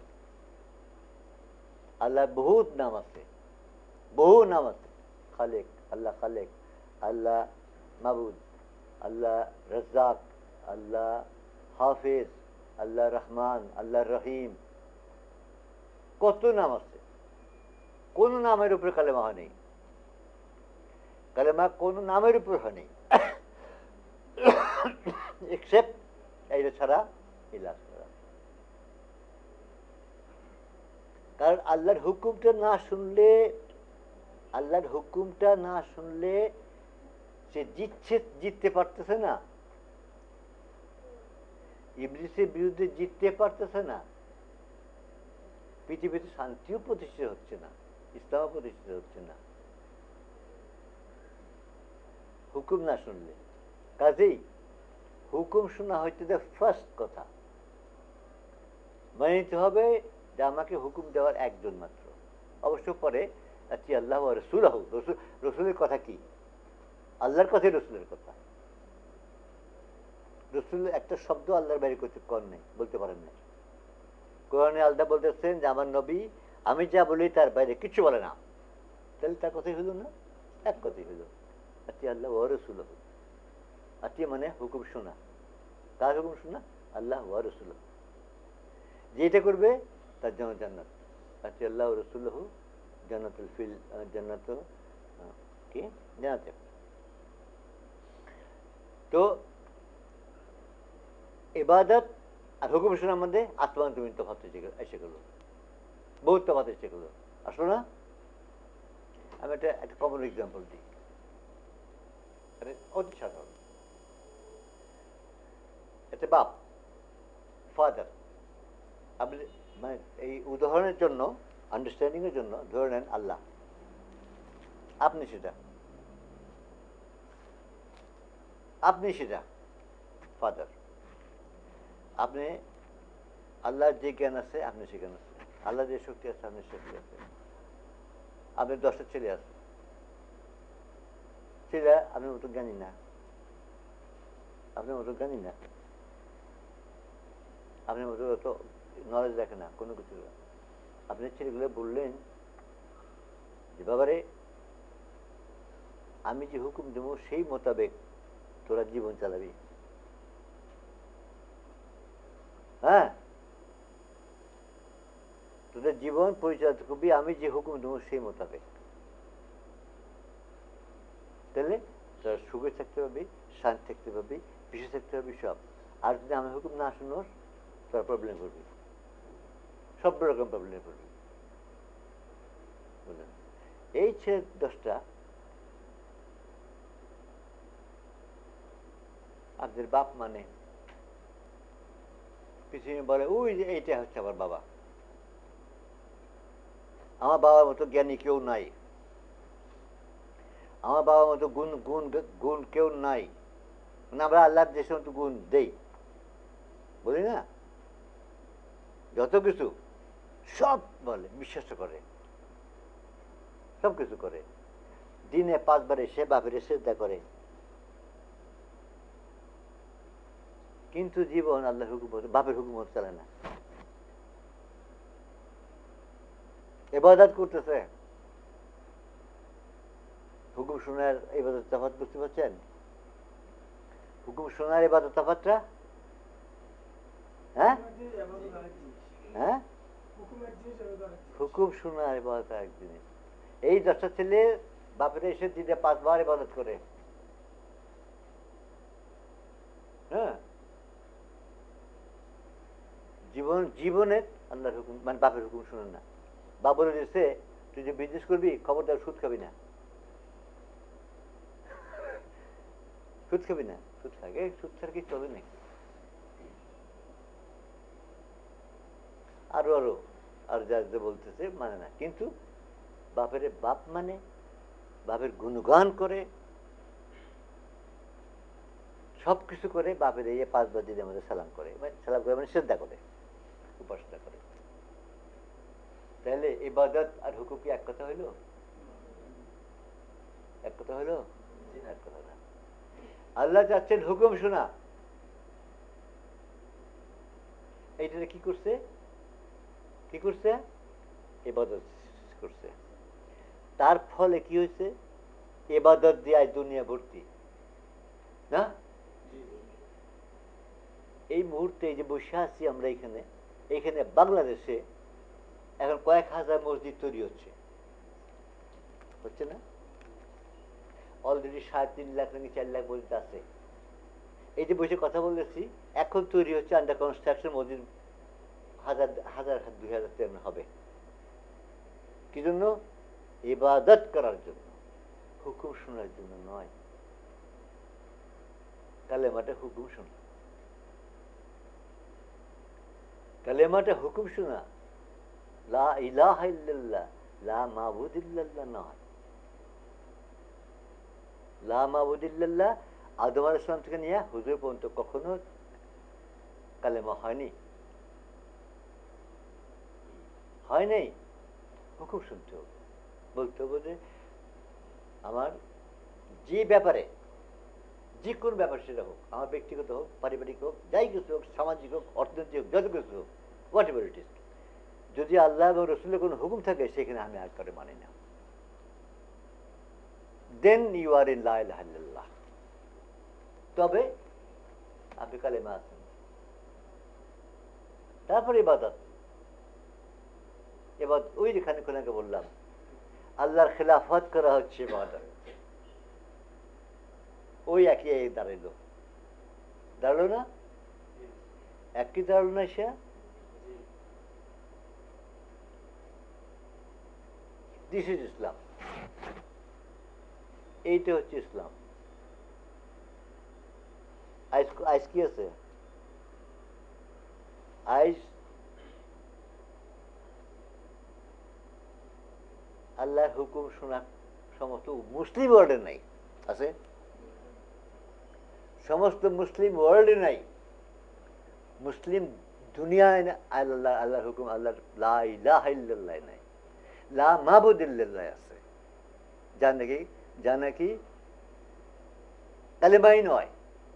আল্লাহ বহুত নাম আছে, বহু নাম আছে। খালেক, আল্লাহ খালেক, আল্লাহ মাবুদ, আল্লাহ রাজ্জাক, আল্লাহ হাফেজ, আল্লাহ রহমান, আল্লাহ রহিম, কত নাম আছে। কোন নামের উপরে কালেমা হয়নি, কালেমা কোন নামের উপর হয়নি এক্সেপ্ট এইটা ছাড়া, ইলাহ ছাড়া। কারণ আল্লাহর হুকুমটা না শুনলে, আল্লাহর হুকুমটা না শুনলে সে জিতছে, জিততে পারতেছে না, ইবলিসের বিরুদ্ধে জিততে পারতেছে না, পৃথিবীতে শান্তিও প্রতিষ্ঠিত হচ্ছে না, ইসলামও প্রতিষ্ঠিত হচ্ছে না, হুকুম না শুনলে। কাজেই হুকুম শোনা হইতে যে ফার্স্ট কথা, মানে নিতে হবে যে আমাকে হুকুম দেওয়ার একজন মাত্র। অবশ্য পরে আচ্ছা আল্লাহ রসুল হোক, রসুল, রসুলের কথা কি? আল্লাহর কথাই রসুলের কথা। রসুল একটা শব্দ আল্লাহর বাইরে করতে কর নেই, বলতে পারেন না। কোরআনে আল্লাহ বলতেছেন যে আমার নবী আমি যা বলি তার বাইরে কিছু বলে না। তাহলে তার কথাই হলো না, এক কথাই হলো আচ্ছা আল্লাহ ও রসুল হোক। আচ্ছা মানে হুকুম শোনা, কার হুকুম শোনা? আল্লাহ ও রসুল। যেটা করবে তার জন্য জান্নাত। আচ্ছা আল্লাহ ও রসুল হোক জান্নাতুল ফিল, জান্নাত কি জানাতে। তো ইবাদত আর হুকুম শোনার মধ্যে আত্মান তুমি তফাৎ এসে গেল, বহুত তফাৎ এসে গেল। আসলো না? আমি একটা একটা কমন এক্সাম্পল দিই, অতি সাধারণ। একটা বাপ, ফাদার, আপনি মানে এই উদাহরণের জন্য, আন্ডারস্ট্যান্ডিং এর জন্য ধরে নেন আল্লাহ, আপনি সেটা, আপনি সেটা ফাদার। আপনি আল্লাহর যে জ্ঞান আছে আপনি সে জ্ঞান আছে, আল্লাহ যে শক্তি আছে আপনি শক্তি আছে। আপনি দশটা ছেলে আছে, ছেলে আপনি মতো জ্ঞানী না, আপনার মতো জ্ঞানী না, আপনার মতো অত নলেজ রাখে না কোনো কিছু। আপনি ছেলেগুলো বললেন যে বাবারে আমি যে হুকুম দেবো সেই মোতাবেক তোরা জীবন চালাবি। হ্যাঁ, তোদের জীবন পরিচালিত করবি আমি যে হুকুম দেবো সেই মোতাবেক। তাহলে তোরা সুখে থাকতে পারবি, শান্তি থাকতে পারবি, পিছিয়ে থাকতে পারবি সব। আর যদি আমি হুকুম না শুনোস তোরা প্রবলেম করবি, সব রকম প্রবলেম করবি। বুঝলেন? এই ছেলে দশটা আপনাদের বাপ মানে পিছনে বলে ওই যে এইটা হচ্ছে আমার বাবা, আমার বাবার মতো জ্ঞানী কেউ নাই, আমার বাবার মতো গুণ গুণ গুণ কেউ নাই। মানে আমরা আল্লাহর যে সমস্ত গুণ দেই বলি না, যত কিছু সব বলে, বিশ্বাস করে, সব কিছু করে। দিনে পাঁচবার এসে বাপের সেজদা করে, কিন্তু জীবন আল্লাহর হুকুম বাপের হুকুম চলে না। ইবাদত করতেছে, হুকুম শোনার ইবাদত তফাৎ বুঝতে পারছেন? হুকুম শোনার ইবাদত তফাৎটা, হ্যাঁ হ্যাঁ, হুকুম শোনার ইবাদত এক জিনিস। এই দশটা ছেলে বাপের এসে দিনে পাঁচবার ইবাদত করে। হ্যাঁ, জীবন জীবনে আল্লাহর হুকুম মানে বাপের হুকুম শুনেন না। বাপ বলে দিচ্ছে তুই যে বিজনেস করবি খবরদার সুদ খাবি না, সুদ খাবি না, সুদ খাবে, সুদ ছাড়া কি চলে নাকি? আরো আরো আর যা যা বলতেছে মানে না, কিন্তু বাপের বাপ মানে বাপের গুণগান করে, সব কিছু করে, বাপের এই পাঁচবার দিনের মধ্যে সালাম করে, সালাম করে মানে শ্রদ্ধা করে, উপাসনা করে। তাহলে ইবাদত আর হুকুম কি এক কথা হইল? এক কথা হইল? এক কথা না। আল্লাহ চাচ্ছেন হুকুম শোনা। এইটা কি করছে? কি করছে? ইবাদত করছে। তার ফলে কি হয়েছে? ইবাদত দিয়ে দুনিয়া ভর্তি না? এই মুহূর্তে যে বসে আছি আমরা এখানে, এখানে বাংলাদেশে এখন কয়েক হাজার মসজিদ তৈরি হচ্ছে, হচ্ছে না? অলরেডি সাড়ে তিন লাখ নাকি চার লাখ মসজিদ আছে। এই যে বসে কথা বলতেছি, এখন তৈরি হচ্ছে আন্ডার কনস্ট্রাকশন মসজিদ হাজার হাজার দুই হাজার তেমন হবে। কি জন্য? ইবাদত করার জন্য, হুকুম শোনার জন্য নয়। কালেমাটা হুকুম শোনা, কালেমাটা হুকুম শোনা, লা ইলাহা ইল্লাল্লাহ, লা মাবুদ ইল্লাল্লাহ নয়। লা মাবুদ ইল্লাল্লাহ আদম আলাইহিস সালাম থেকে নিয়ে হুজুর পর্যন্ত কখনো কালেমা হয়নি, হয় নাই। হুকুম শুনতে হবে, বলতে হবে যে আমার যে ব্যাপারে, যে কোন ব্যাপার সেটা হোক, আমার ব্যক্তিগত হোক, পারিবারিক হোক, যাই কিছু হোক, সামাজিক হোক, অর্থনৈতিক হোক, যত কিছু হোক, হোয়াট এভার ইট ইজ, যদি আল্লাহ এবং রসুলের কোনো হুকুম থাকে সেখানে আমি আর কারে মানি না। দেন ইউ আর ইন লা ইলাহা ইল্লাল্লাহ, তবে আপনি কালেমা আছেন। তারপরে ইবাদত। এবার ওই যেখানে কোনাকে বললাম আল্লাহর খেলাফত করা হচ্ছে ইবাদত, ওই একই দাঁড়াইল, দাঁড়ালো না? একই দাঁড়ালো না? সে দিস ইজ ইসলাম, এইটা হচ্ছে ইসলাম। আইস আইস কি আছে? আইস আল্লাহর হুকুম শোনা সমস্ত মুসলিম ওয়ার্ল্ডে নাই, আছে? সমস্ত মুসলিম ওয়ার্ল্ডে নাই, মুসলিম দুনিয়ায় আল্লাহ আল্লাহর হুকুম, আল্লাহর লা ইলাহা ইল্লাল্লাহ নাই, লা মাবুদ ইল্লাল্লাহ আছে, যা নাকি যা নাকি কালেমাই নয়।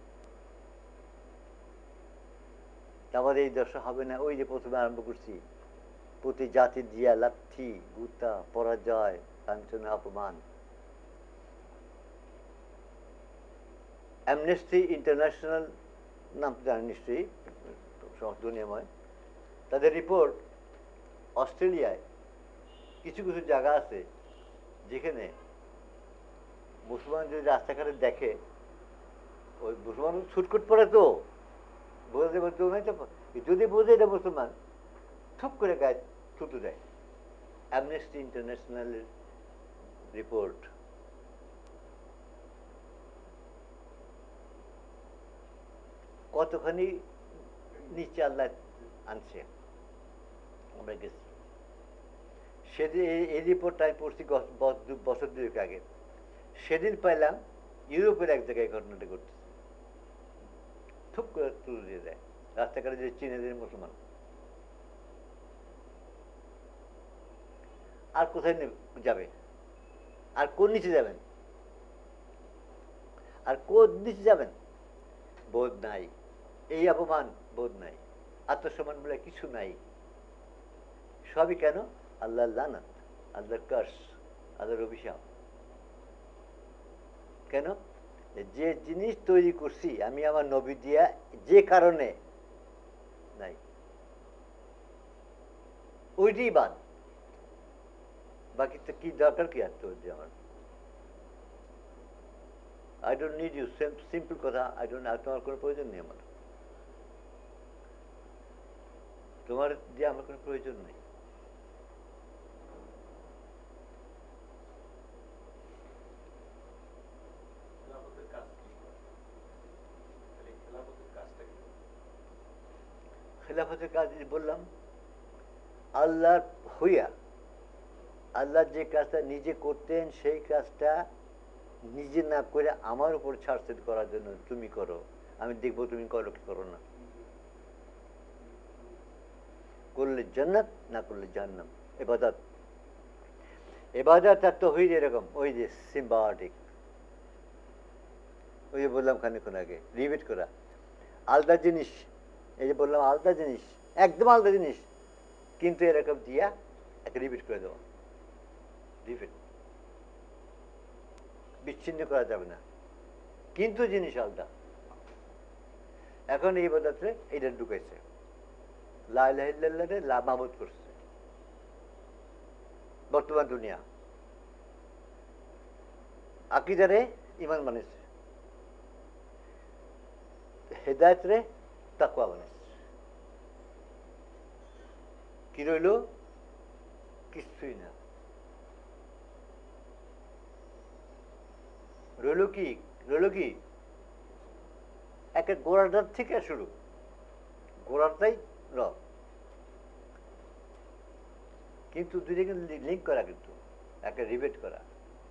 আমাদের এই দশা হবে না। ওই যে প্রথমে আরম্ভ করছি, প্রতি জাতি দিয়া লাথি, গুতা, পরাজয়, লাঞ্ছনা, অপমান। অ্যামনেস্টি ইন্টারন্যাশনাল নাম জানেন নিশ্চয়ই, দুনিয়াময়, তাদের রিপোর্ট অস্ট্রেলিয়ায় কিছু কিছু জায়গা আছে যেখানে মুসলমান যদি রাস্তাঘাটে দেখে, ওই মুসলমান ছুটকুট পড়ে তো বোঝাতে বলতে যদি বোঝে এটা মুসলমান, ঠুপ করে গায়ে ছুটু দেয়। অ্যামনেস্টি ইন্টারন্যাশনালের রিপোর্ট। কতখানি নিচে আল্লাহ আনছে, আমরা গেছি সেদিন। এই রিপোর্টটা আমি পড়ছি বছর দুয়েক আগে। সেদিন পাইলাম ইউরোপের এক জায়গায় ঘটনাটা ঘটছে, ঠুপ করে তুলে দিয়ে দেয় রাস্তাঘাটে যে চীনের মুসলমান। আর কোথায় যাবে? আর কোন নিচে যাবেন? আর কোন নিচে যাবেন? বোধ নাই, এই অপমান বোধ নাই, আত্মসম্মান বলে কিছু নাই। সবই কেন? আল্লাহর লানত, আল্লাহর কার্স, আল্লাহর অভিশাপ। কেন? যে জিনিস তৈরি করছি আমি আমার নবী দিয়া, যে কারণে নাই, ওইটাই বাদ। বাকি তো কি দরকার কি আর তোর যে আমার? I don't need you, simple কথা। আই ডোন্ট, তোমার কোনো প্রয়োজন নেই আমার, তোমার দিয়ে আমার কোনো প্রয়োজন নেই। খেলাফতের কাজ বললাম, আল্লাহর হইয়া আল্লাহ যে কাজটা নিজে করতেন সেই কাজটা নিজে না করে আমার উপর ছাড়ছেন করার জন্য, তুমি করো, আমি দেখবো তুমি করো কি করো না। করলে জান্নাত, না করলে জাহান্নাম। ইবাদত ইবাদত তো হই এরকম, ওই যে সিম্বাটিক, ওই যে বললাম খানিক্ষণ আগে, রিপিট করা আলাদা জিনিস, এই যে বললাম আলাদা জিনিস, একদম আলাদা জিনিস, কিন্তু এরকম দিয়া একটা রিপিট করে দেওয়া, রিপিট, বিচ্ছিন্ন করা যাবে না, কিন্তু জিনিস আলাদা। এখন এই ইবাদতে এইটা ঢুকাইছে, লা ইলাহা ইল্লাল্লাহরে লা মাবুদ করছে বর্তমান দুনিয়া, আকিদারে ইমান বানিয়েছে, হেদায়েত রে তাকওয়া বানিয়েছে। কি রইল? কিছুই না। রইল কি? রইল কি? একে গোড়াটার থেকে শুরু, গোড়াটাই র, কিন্তু দুইটাকে লিঙ্ক করা, কিন্তু একটা রিবেট করা।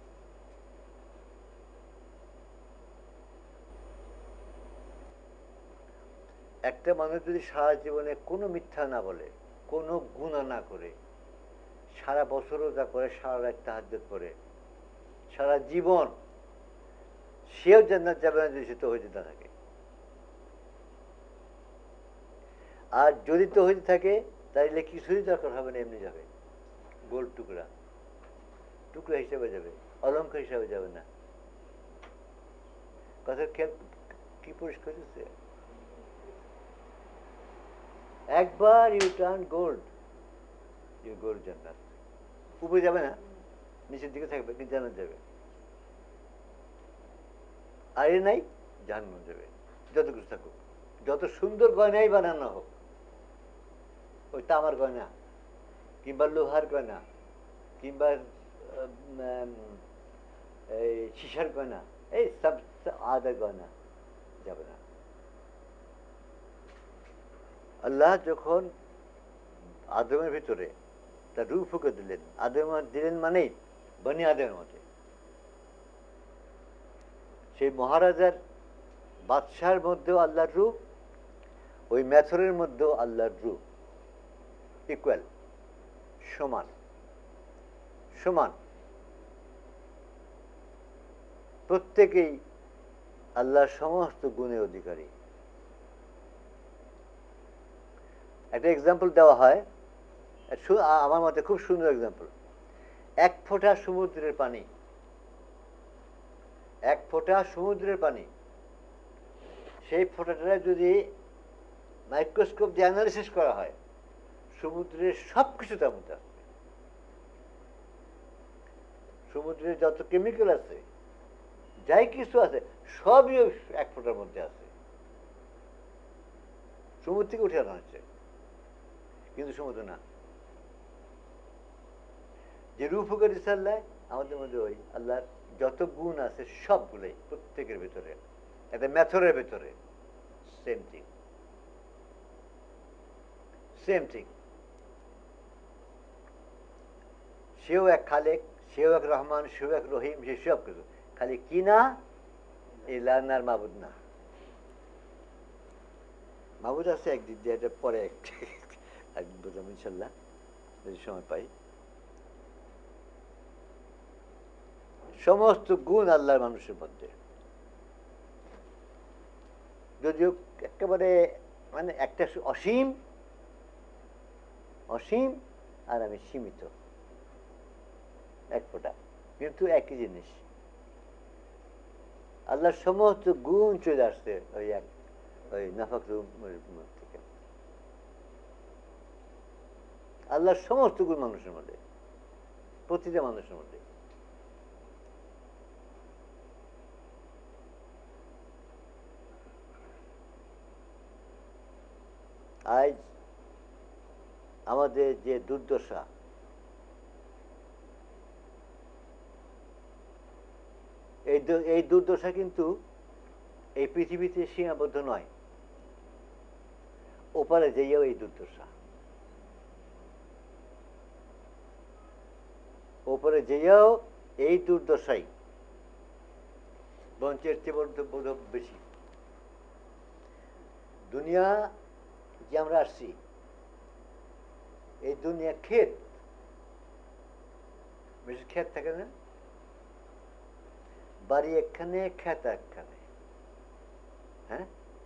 একটা মানুষ যদি সারা জীবনে কোনো মিথ্যা না বলে, কোনো গুনাহ না করে, সারা বছর রোজা করে, সারা রাত তাহাজ্জুদ করে, সারা জীবন, সেও জান্নাত যাবে না যদি সে তাওহীদ না থাকে। আর যদি তাওহীদ থাকে তাহলে কিছুই দরকার হবে না, এমনি যাবে, গোল টুকরা টুকরা হিসেবে যাবে, অলঙ্কার হিসাবে যাবে না। কথা কি পরিষ্কার হচ্ছে? একবার you turn gold, you gold জান্নাত। উপরে যাবে না, নিচের দিকে থাকবে, কিন্তু জান্নাত যাবে। আর এ নাই, জাহান্নাম যাবে, যত কিছু থাকুক, যত সুন্দর গয়নাই বানানো হোক, ওই তামার গয়না কিংবা লোহার গয়না কিংবা এই শিশার গয়না, এই সব আদার গয়না যাবে না। আল্লাহ যখন আদমের ভিতরে তার রূহ ফুঁকে দিলেন, আদম দিলেন মানেই বনি আদমের মতে, সেই মহারাজার বাদশার মধ্যেও আল্লাহর রূহ, ওই মেথরের মধ্যেও আল্লাহর রূহ, ইকুয়াল, সমান সমান, প্রত্যেকেই আল্লাহর সমস্ত গুণের অধিকারী। একটা এক্সাম্পল দেওয়া হয়, আমার মতে খুব সুন্দর এক্সাম্পল। এক ফোঁটা সমুদ্রের পানি, এক ফোঁটা সমুদ্রের পানি, সেই ফোঁটাটা যদি মাইক্রোস্কোপ দিয়ে অ্যানালিসিস করা হয়, সমুদ্রের সব কিছু তার মধ্যে আছে। সমুদ্রের যত কেমিক্যাল আছে, যাই কিছু আছে, সবই এক ফোঁটার মধ্যে আছে, সমুদ্র থেকে উঠে আনা হচ্ছে, কিন্তু সমুদ্র না। যে রূহ ফুঁকে দিচ্ছে আল্লাহ আমাদের মধ্যে, ওই আল্লাহর যত গুণ আছে সবগুলোই প্রত্যেকের ভেতরে, একটা মেথরের ভেতরে, সেম থিং, সেম থিং। সেও এক খালেক, সেও এক রহমান, সেও এক রহিম, সে সব কিছু, খালি কি না, এই লানার মাবুদ না। মাবুদ আছে একদিক দিয়ে, এটা পরে একদিন বললাম ইনশাল্লাহ যদি সময় পাই। সমস্ত গুণ আল্লাহর মানুষের মধ্যে, যদিও একেবারে মানে একটা অসীম, অসীম আর আমি সীমিত, এক ফোঁটা, কিন্তু একই জিনিস। আল্লাহর সমস্ত গুণ চলে আসছে ওই এক, ওই নাফাক থেকে। আল্লাহর সমস্ত গুণ মানুষের মধ্যে, প্রতিটা মানুষের মধ্যে। আজ আমাদের যে দুর্দশা, এই এই দুর্দশা কিন্তু এই পৃথিবীতে সীমাবদ্ধ নয়, ওপারে যাইয়াও এই দুর্দশা। ওপরে যেয়েও এই দুর্দশাই, বঞ্চের চেয়ে বোধ বেশি। দুনিয়া যে আমরা আসছি, এই দুনিয়া ক্ষেত, বেশি ক্ষেত থাকে না, বাড়ি একখানে, ক্ষেত একখানে। হ্যাঁ,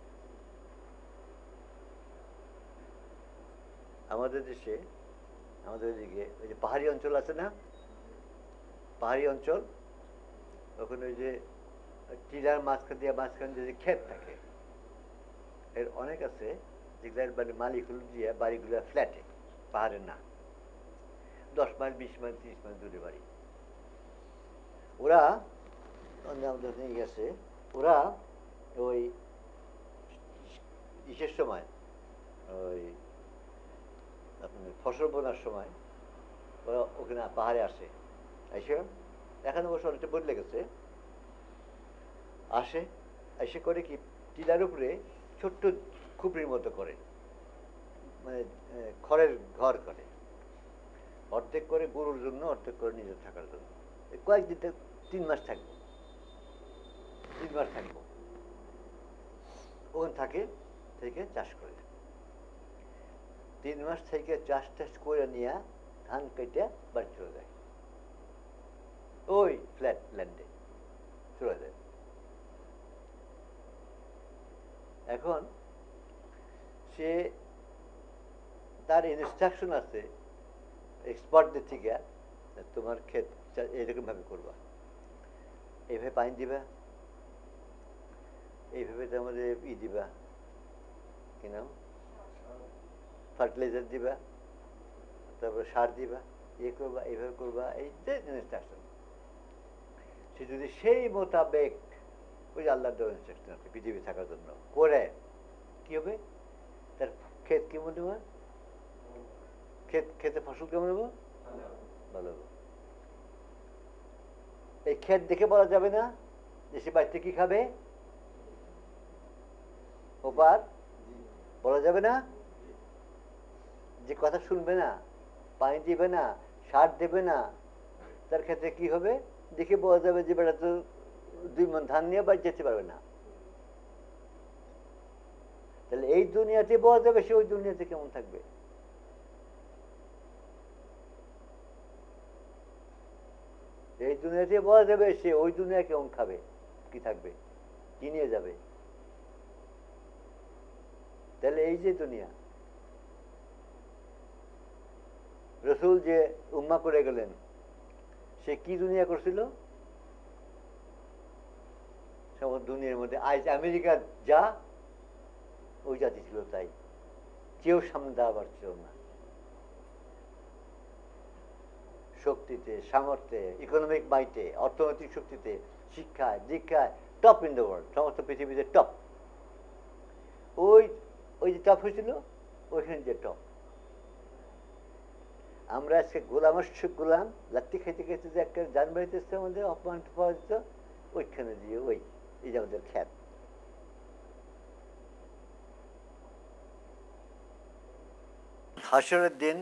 আমাদের দেশে, আমাদের ওইদিকে ওই যে পাহাড়ি অঞ্চল আছে না, পাহাড়ি অঞ্চল, ওখানে ওই যে টিলার মাঝখান দিয়ে মাঝখান যে ক্ষেত থাকে, এর অনেক আছে যেগুলার মানে মালিকগুলো দিয়ে বাড়িগুলো ফ্ল্যাটে, পাহাড়ে না, দশ মাইল বিশ মাইল ত্রিশ মাইল দূরে বাড়ি। ওরা আমাদের গেছে, ওরা ওই ইসের সময়, ওই আপনার ফসল বোনার সময় ওরা ওখানে পাহাড়ে আসে, এসে এখন অবশ্য অনেকটা বদলে গেছে, আসে এসে করে কি টিলার উপরে ছোট্ট খুপড়ির মতো করে, মানে খড়ের ঘর করে, অর্ধেক করে গরুর জন্য, অর্ধেক করে নিজের থাকার জন্য। কয়েকদিন তিন মাস থাকবো, তিন মাস থাকবো ওখানে থাকে, থেকে চাষ করে, তিন মাস থেকে চাষ টাস করে নিয়ে ধান কেটে বাড়ি চলে যায়, ওই ফ্ল্যাট ল্যান্ডে চলে যায়। এখন সে তার ইনস্ট্রাকশন আছে এক্সপার্টদের থেকে, তোমার ক্ষেত এরকম ভাবে করবা, এইভাবে পানি দিবা, এইভাবে তার মধ্যে ই দিবা, কি নাম, ফার্টিলাইজার দিবা, তারপরে সার দিবা, ইয়ে করবা, এইভাবে করবা, এই যে ইনস্ট্রাকশন, সে যদি সেই মোতাবেক ওই আল্লাহর দেওয়া ইনস্ট্রাকশন আছে পৃথিবী থাকার জন্য করে, কি হবে, তার ক্ষেত কেমন দেবো, ক্ষেত খেতে ফসল কেমন দেবো, ভালো হবে। এই ক্ষেত দেখে বলা যাবে না যে সে বাড়িতে কি খাবে, ওপার বলা যাবে না, যে কথা শুনবে না, পানি দিবে না, সার দেবে না, তার ক্ষেত্রে কি হবে দেখে বলা যাবে যে বেটা তো দুই মন ধান নিয়ে বাড়ি যেতে পারবে না। তাহলে এই দুনিয়াতে বলা যাবে সে ওই দুনিয়াতে কেমন থাকবে। এই দুনিয়াতে বলা যাবে সে ওই দুনিয়া কেমন খাবে, কি থাকবে, কি নিয়ে যাবে। তাহলে এই যে দুনিয়া, রসুল যে উম্মা করে গেলেন, সে কি দুনিয়া করছিল, সমস্ত দুনিয়ার মধ্যে আজ আমেরিকা যা ওই জাতি ছিল তাই, কেউ সামনে দেওয়া পারছিল না, শক্তিতে, সামর্থ্যে, ইকোনমিক মাইটে, অর্থনৈতিক শক্তিতে, শিক্ষায়, দীক্ষায় টপ ইন দ্য ওয়ার্ল্ড, সমস্ত পৃথিবীতে টপ। ওই ওই যে টপ হয়েছিল, ওইখানে যে টপ। আমরা আজকে গোলামের গোলাম লাত্তি খেতে খেতে যে একটা যান বাড়িতেছে, আমাদের অপমান পাওয়া যেত, ওইখানে দিয়ে ওই এই যে আমাদের খ্যাত। হাসরের দিন,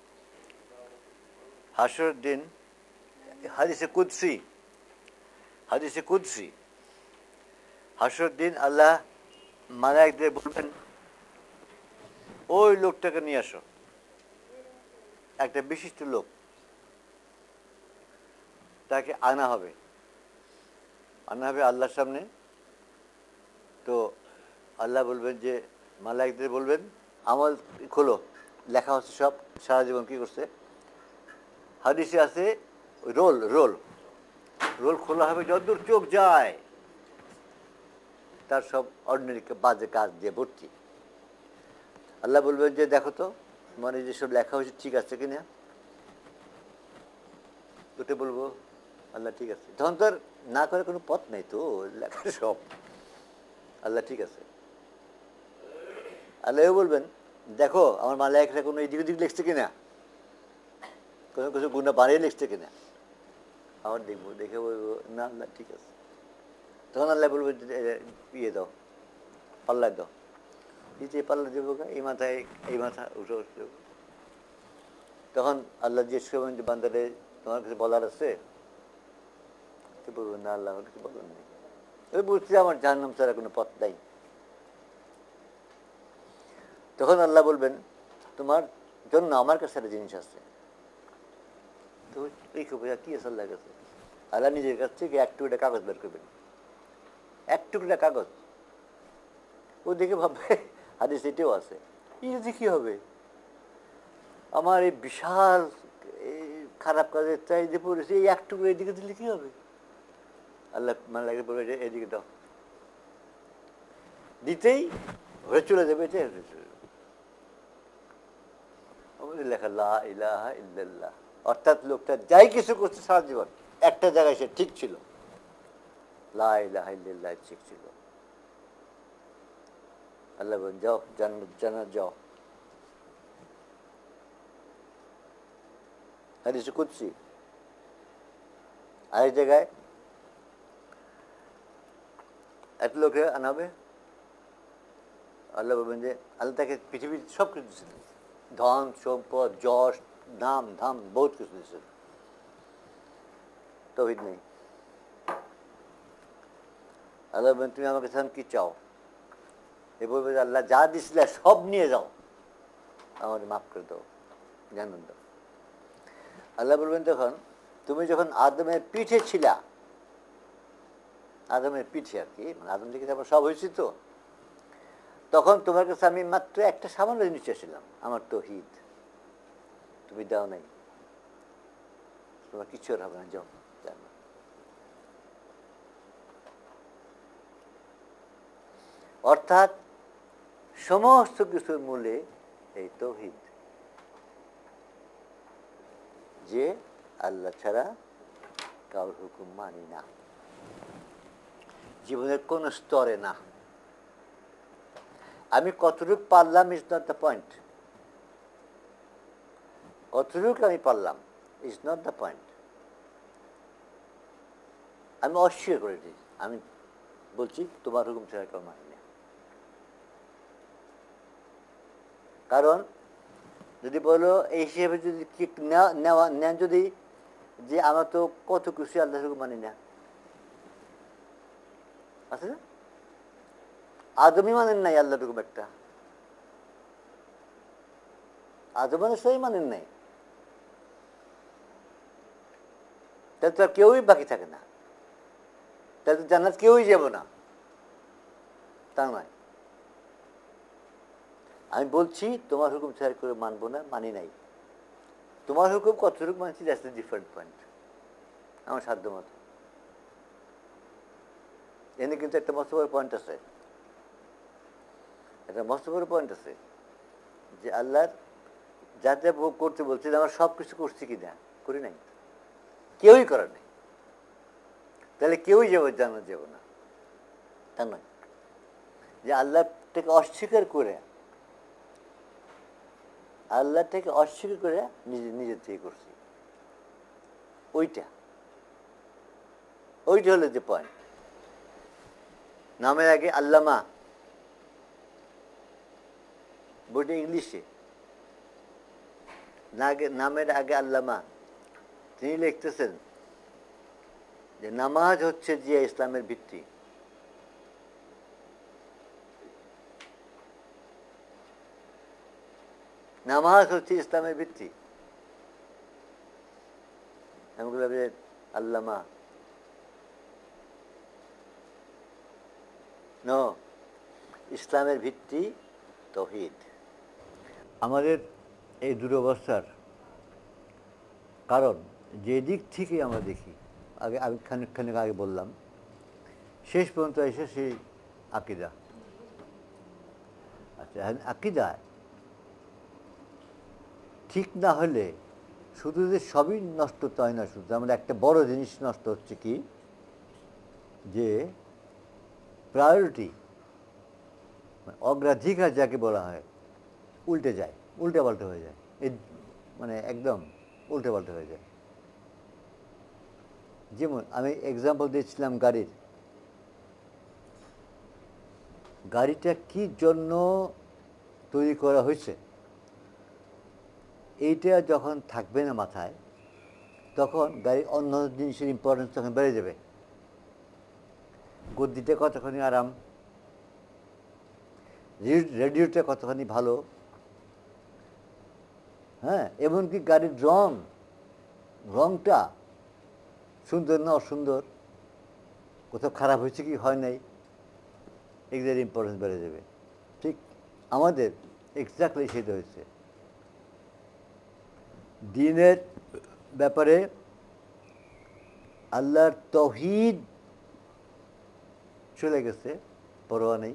হাসরের দিন হাদিসে কুদসি, হাদিসে কুদসি, হাসরের দিন আল্লাহ মালায়েকদের বলবেন ওই লোকটাকে নিয়ে আসো, একটা বিশিষ্ট লোক, তাকে আনা হবে, আনা হবে আল্লাহর সামনে। তো আল্লাহ বলবেন যে মালায়েকদের বলবেন আমল খোলো, লেখা হচ্ছে সব সারা জীবন কি করছে। হাদিসে আছে রোল, রোল রোল খোলা হবে, যতদূর চোখ যায় তার সব অর্ডিনারি বাজে কাজ দিয়ে ভর্তি। আল্লাহ বলবেন যে দেখো তো মানে যেসব লেখা হয়েছে ঠিক আছে কিনা, ওটা বলবো আল্লাহ ঠিক আছে। তখন তো আর না করে কোনো পথ নেই, তো লেখা সব আল্লাহ ঠিক আছে। আল্লাহও বলবেন দেখো আমার মালায়েকরা কোনো এদিক ওদিক লিখছে কিনা, কোনো কিছু গুণা বাড়িয়ে লিখছে কিনা, আমার দেখবো, দেখে বলবো না আল্লাহ ঠিক আছে। তখন আল্লাহ বলবো ইয়ে দাও, পাল্লা দাও, এই পাল্লা দেবো, এই মাথায় এই মাথা উঠে উঠতে। তখন আল্লাহ জিজ্ঞেস করবেন যে বান্দারে তোমার কিছু বলার আছে? বলবেন না, আল্লাহ আমার কিছু বলার নেই। ওই বুঝছি আমার জাহান্নাম ছাড়া কোনো পথ নাই। তখন আল্লাহ বলবেন তোমার জন্য আমার কাছে একটা জিনিস আছে। তো এই খবর কি আছে আল্লাহর কাছে? আল্লাহ নিজের কাছ থেকে এক টুকরা কাগজ বের করবেন, এক টুকরা কাগজ। ও দেখে ভাববে হাদিস এটাও আছে, এই যদি কি হবে, আমার এই বিশাল খারাপ কাজের চাইতে পড়েছে, এই এক টুকরা এদিকে দিলে কি হবে? আল্লাহ মানে লাগে বলবে এদিকে দাও, দিতেই হয়ে চলে যাবে। এটা লেখা লা ইলাহা ইল্লাল্লাহ, অর্থাৎ লোকটা যাই কিছু করছে সারা জীবন একটা জায়গায় সে ঠিক ছিল, লা ইলাহা ইল্লাল্লাহ ঠিক ছিল। আল্লাহ বলেন যাও জান্নাত জান্নাত যাও। হাদিসে কুদসি আরেক জায়গায় এক লোকে আনাবে, আল্লাহ বলবেন যে আল্লাহ তাকে পৃথিবীর সব কিছু দিয়েছিলেন, ধন সম্পদ যশ নাম ধাম বহুত কিছু দিয়েছিলেন, তৌহিদ নেই। আল্লাহ বলবেন তুমি আমাকে তখন কি চাও? এ বলবে যে আল্লাহ যা দিছিলে সব নিয়ে যাও, আমাকে মাফ করে দাও, জান্নাত দাও। আল্লাহ বলবেন তখন তুমি যখন আদমের পিঠে ছিলা, আদমের পিঠে আর কি, মানে আদম থেকে তারপর সব হয়েছি, তো তখন তোমার কাছে আমি মাত্র একটা সামান্য জিনিস চেয়েছিলাম, আমার তৌহিদ, তুমি দাও নাই, তোমার কিছু আর হবে না, যাও জানো। অর্থাৎ সমস্ত কিছুর মূলে এই তৌহিদ, যে আল্লাহ ছাড়া কারোর হুকুম মানি না, জীবনের কোন স্তরে না। আমি কতটুকু পারলাম ইজ নট দ্য পয়েন্ট, কতটুকু আমি পারলাম ইজ নট দ্য পয়েন্ট। আমি অস্বীকার করে দিই, আমি বলছি তোমার হুকুম ছাড়া কেউ মানি না। কারণ যদি বলো এই হিসেবে যদি নেওয়া নেন, যদি যে আমরা তো কত কিছু আল্লাহ হুকুম মানি না, আছে না? আদমই মানেন নাই আল্লাহ হুকুম একটা, আদম সেই মানেন নাই, তাহলে তো আর কেউই বাকি থাকে না, তাহলে তো জান্নাত কেউই যাব না, তা নয়। আমি বলছি তোমার হুকুম ছাড়া করে মানবো না, মানি নাই। তোমার হুকুম কতটুকু মানছি দ্যাটস দ্য ডিফারেন্ট পয়েন্ট, আমার সাধ্য মতো। এনে কিন্তু একটা মস্ত বড় পয়েন্ট আছে, একটা মস্ত বড় পয়েন্ট আছে যে আল্লাহর যাতে করতে বলছে আমরা সব কিছু করছি কি না, করি নাই, কেউই করার নেই, তাহলে কেউই যাবো জান্নাত যাব না, তা নয়। যে আল্লাহ থেকে অস্বীকার করে, আল্লাহ থেকে অস্বীকার করে নিজে নিজের থেকে করছি, ওইটা ওইটা হলো যে পয়েন্ট। নামের আগে আল্লামা, বইটা ইংলিশে, নামের আগে আল্লামা, তিনি লিখতেছেন যে নামাজ হচ্ছে যে ইসলামের ভিত্তি। নামাজ হচ্ছে ইসলামের ভিত্তি। আল্লামা ন ইসলামের ভিত্তি তৌহিদ। আমাদের এই দুরবস্থার কারণ যে দিক থেকে আমরা দেখি, আগে আমি খানিক খানিক আগে বললাম, শেষ পর্যন্ত এসে সেই আকিদা। আচ্ছা, আকিদা ঠিক না হলে শুধু যে সবই নষ্ট তাই না, শুধু আমরা একটা বড় জিনিস নষ্ট হচ্ছে কি, যে প্রায়োরিটি, অগ্রাধিকার যাকে বলা হয়, উল্টে যায়, উল্টে পাল্টে হয়ে যায়, এই মানে একদম উল্টে পাল্টে হয়ে যায়। যেমন আমি এক্সাম্পল দিয়েছিলাম গাড়ির, গাড়িটা কি জন্য তৈরি করা হয়েছে এইটা যখন থাকবে না মাথায়, তখন গাড়ির অন্য জিনিসের ইম্পর্টেন্স তখন বেড়ে যাবে। গদ্দিতে কতখানি আরাম, রেডিওটা কতখানি ভালো, হ্যাঁ, এমনকি গাড়ির রং রংটা সুন্দর না অসুন্দর, কোথাও খারাপ হয়েছে কি হয় নাই, এগুলোর ইম্পর্টেন্স বেড়ে যাবে। ঠিক আমাদের এক্স্যাক্টলি সেটা হয়েছে। দ্বীনের ব্যাপারে আল্লাহর তাওহীদ চলে গেছে, পরোয়া নেই।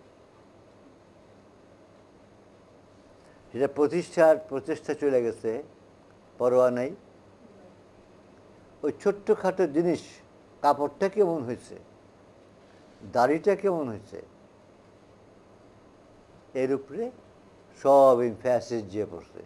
সেটা প্রতিষ্ঠার প্রচেষ্টা চলে গেছে, পরোয়া নেই। ওই ছোট্টখাটো জিনিস, কাপড়টা কেমন হয়েছে, দাড়িটা কেমন হয়েছে, এর উপরে সব এমফ্যাসিস যে পড়ছে।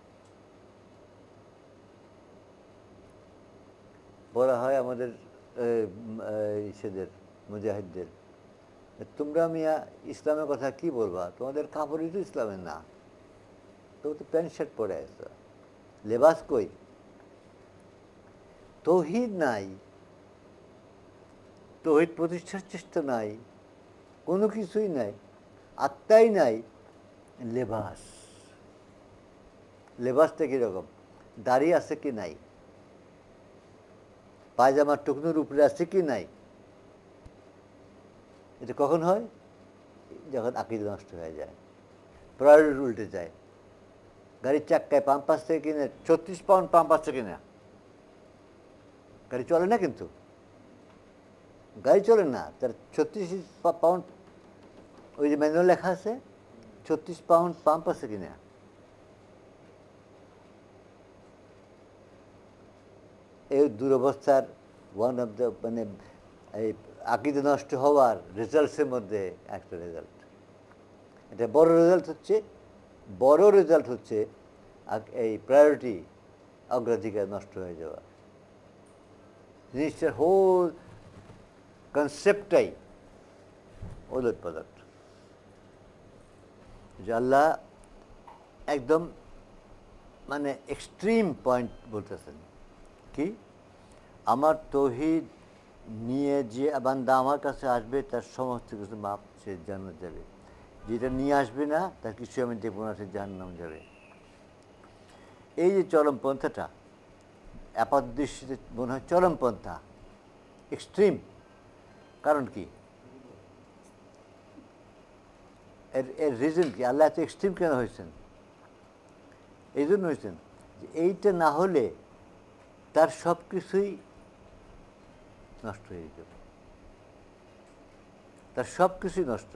বলা হয় আমাদের ইসেদের মুজাহিদদের, তোমরা মিয়া ইসলামের কথা কি বলবা, তোমাদের কাপড়ই তো ইসলামের না, তো তো প্যান্ট শার্ট পরে আসো, লেবাস কই, তাওহীদ নাই, তাওহীদ প্রতিষ্ঠার চেষ্টা নাই, কোনো কিছুই নাই, আত্মাই নাই, লেবাস। লেবাসটা কীরকম, দাড়ি আছে কি নাই, পায়জামার টুকনুর উপরে আছে কি নাই। এটা কখন হয়, যখন আকীদা নষ্ট হয়ে যায়, প্রায়োরিটি উল্টে যায়। গাড়ির চাক্কায় পাম্প আসছে কিনে, ছত্রিশ পাউন্ড পাম্প আসছে কিনা, গাড়ি চলে না, কিন্তু গাড়ি চলে না, তার ছত্রিশ পাউন্ড ওই যে ম্যানুয়াল লেখা আছে, ছত্রিশ পাউন্ড পাম্প আছে কিনা। এই দুরবস্থার ওয়ান অফ দ্য মানে এই আকীদা নষ্ট হওয়ার রেজাল্টসের মধ্যে একটা রেজাল্ট। এটা বড় রেজাল্ট হচ্ছে, বড় রেজাল্ট হচ্ছে এই প্রায়োরিটি, অগ্রাধিকার নষ্ট হয়ে যাওয়া। জিনিসটার হোল কনসেপ্টটাই ওলট পালট। যে আল্লাহ একদম মানে এক্সট্রিম পয়েন্ট বলতেছেন কি, আমার তাওহীদ নিয়ে যে বান্দা আমার কাছে আসবে তার সমস্ত কিছু মাপ সে জান্নাত যাবে, যেটা নিয়ে আসবে না তার কিছু আমি দেখবো না, সে জাহান্নাম যাবে। এই যে চরমপন্থাটা, আপাতদৃষ্টিতে মনে হয় চরমপন্থা, এক্সট্রিম। কারণ কি, এর এর রিজন কি, আল্লাহ এত এক্সট্রিম কেন হয়েছেন? এই জন্য হয়েছেন যে এইটা না হলে তার সব কিছুই নষ্ট হয়ে যাবে, তার সব কিছুই নষ্ট।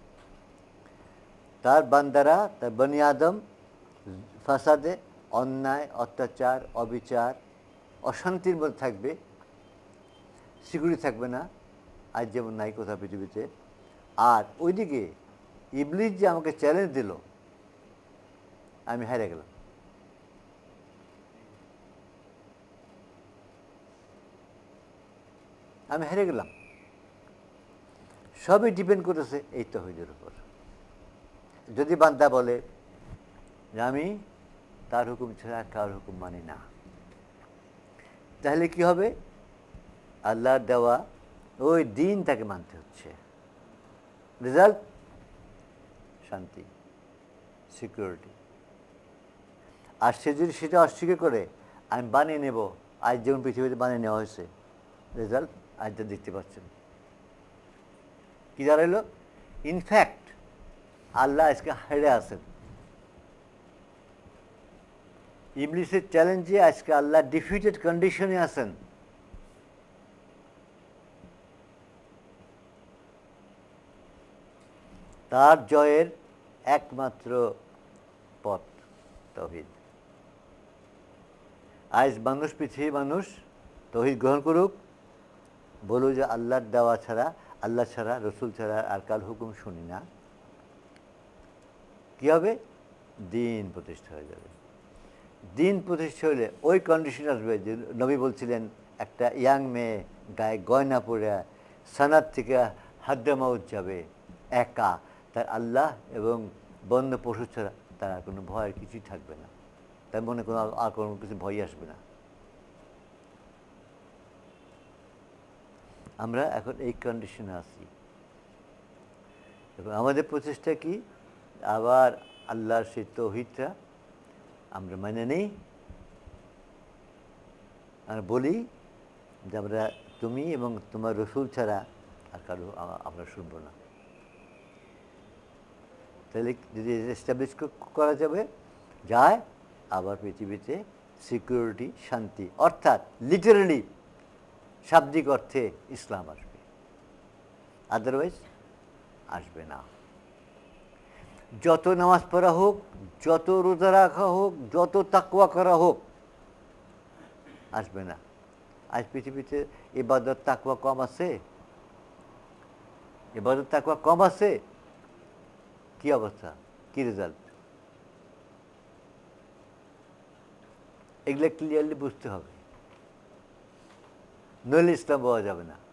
তার বান্দারা, তার বনি আদম ফাসাদে, অন্যায়, অত্যাচার, অবিচার, অশান্তির মধ্যে থাকবে, সিকিউরিটি থাকবে না, আজ যেমন নাই কোথাও পৃথিবীতে। আর ওইদিকে ইবলিস যে আমাকে চ্যালেঞ্জ দিল, আমি হেরে গেলাম। আমি হেরে গেলাম। সবই ডিপেন্ড করেছে এই তাওহীদের উপর। যদি বান্দা বলে যে আমি তার হুকুম ছাড়া কার হুকুম মানি না, তাহলে কি হবে, আল্লাহর দেওয়া ওই দিন তাকে মানতে হচ্ছে। রেজাল্ট শান্তি, সিকিউরিটি। আর সে যদি সেটা অস্বীকার করে, আমি বানিয়ে নেব, আজ যেমন পৃথিবীতে বানিয়ে নেওয়া হয়েছে, রেজাল্ট আজটা দেখতে পাচ্ছেন কি দাঁড়াইল। ইনফ্যাক্ট আল্লাহ আজকে হেরে আছেন, ইবলিসের চ্যালেঞ্জে আজকে আল্লাহ ডিফিটেড কন্ডিশনে আছেন। তার জয়ের একমাত্র পথ তাওহীদ। আজ মানুষ, পৃথিবীর মানুষ তাওহীদ গ্রহণ করুক, বলুক যে আল্লাহর দেওয়া ছাড়া, আল্লাহ ছাড়া, রসুল ছাড়া আর কাল হুকুম শুনি না, কী হবে, দিন প্রতিষ্ঠা হয়ে যাবে। দিন প্রতিষ্ঠা হলে ওই কন্ডিশন আসবে যে নবী বলছিলেন, একটা ইয়াং মেয়ে গায়ে গয়না পরে সানাত থেকে হাদ্রামাউত যাবে একা, তার আল্লাহ এবং বন্য পশু ছাড়া তার আর কোনো ভয়ের কিছুই থাকবে না, তার মনে কোনো আর কোনো কিছু ভয় আসবে না। আমরা এখন এই কন্ডিশনে আছি এবং আমাদের প্রচেষ্টা কি আবার আল্লাহর সেই তৌহিদটা আমরা মেনে নেই আর বলি যে আমরা তুমি এবং তোমার রসুল ছাড়া আর কারো আমরা শুনব না তাহলে যদি এস্টাবলিশ করা যাবে যায় আবার পৃথিবীতে সিকিউরিটি শান্তি অর্থাৎ লিটারালি শাব্দিক অর্থে ইসলাম আসবে আদারওয়াইজ আসবে না যত নামাজ পড়া হোক যত রোজা রাখা হোক যত তাকওয়া করা হোক আসবে না আজ পৃথিবীতে ইবাদত তাকওয়া কম আছে ইবাদত তাকওয়া কম আছে কি অবস্থা কি রেজাল্ট এগুলো ক্লিয়ারলি বুঝতে হবে নইলে ইসলাম পাওয়া যাবে না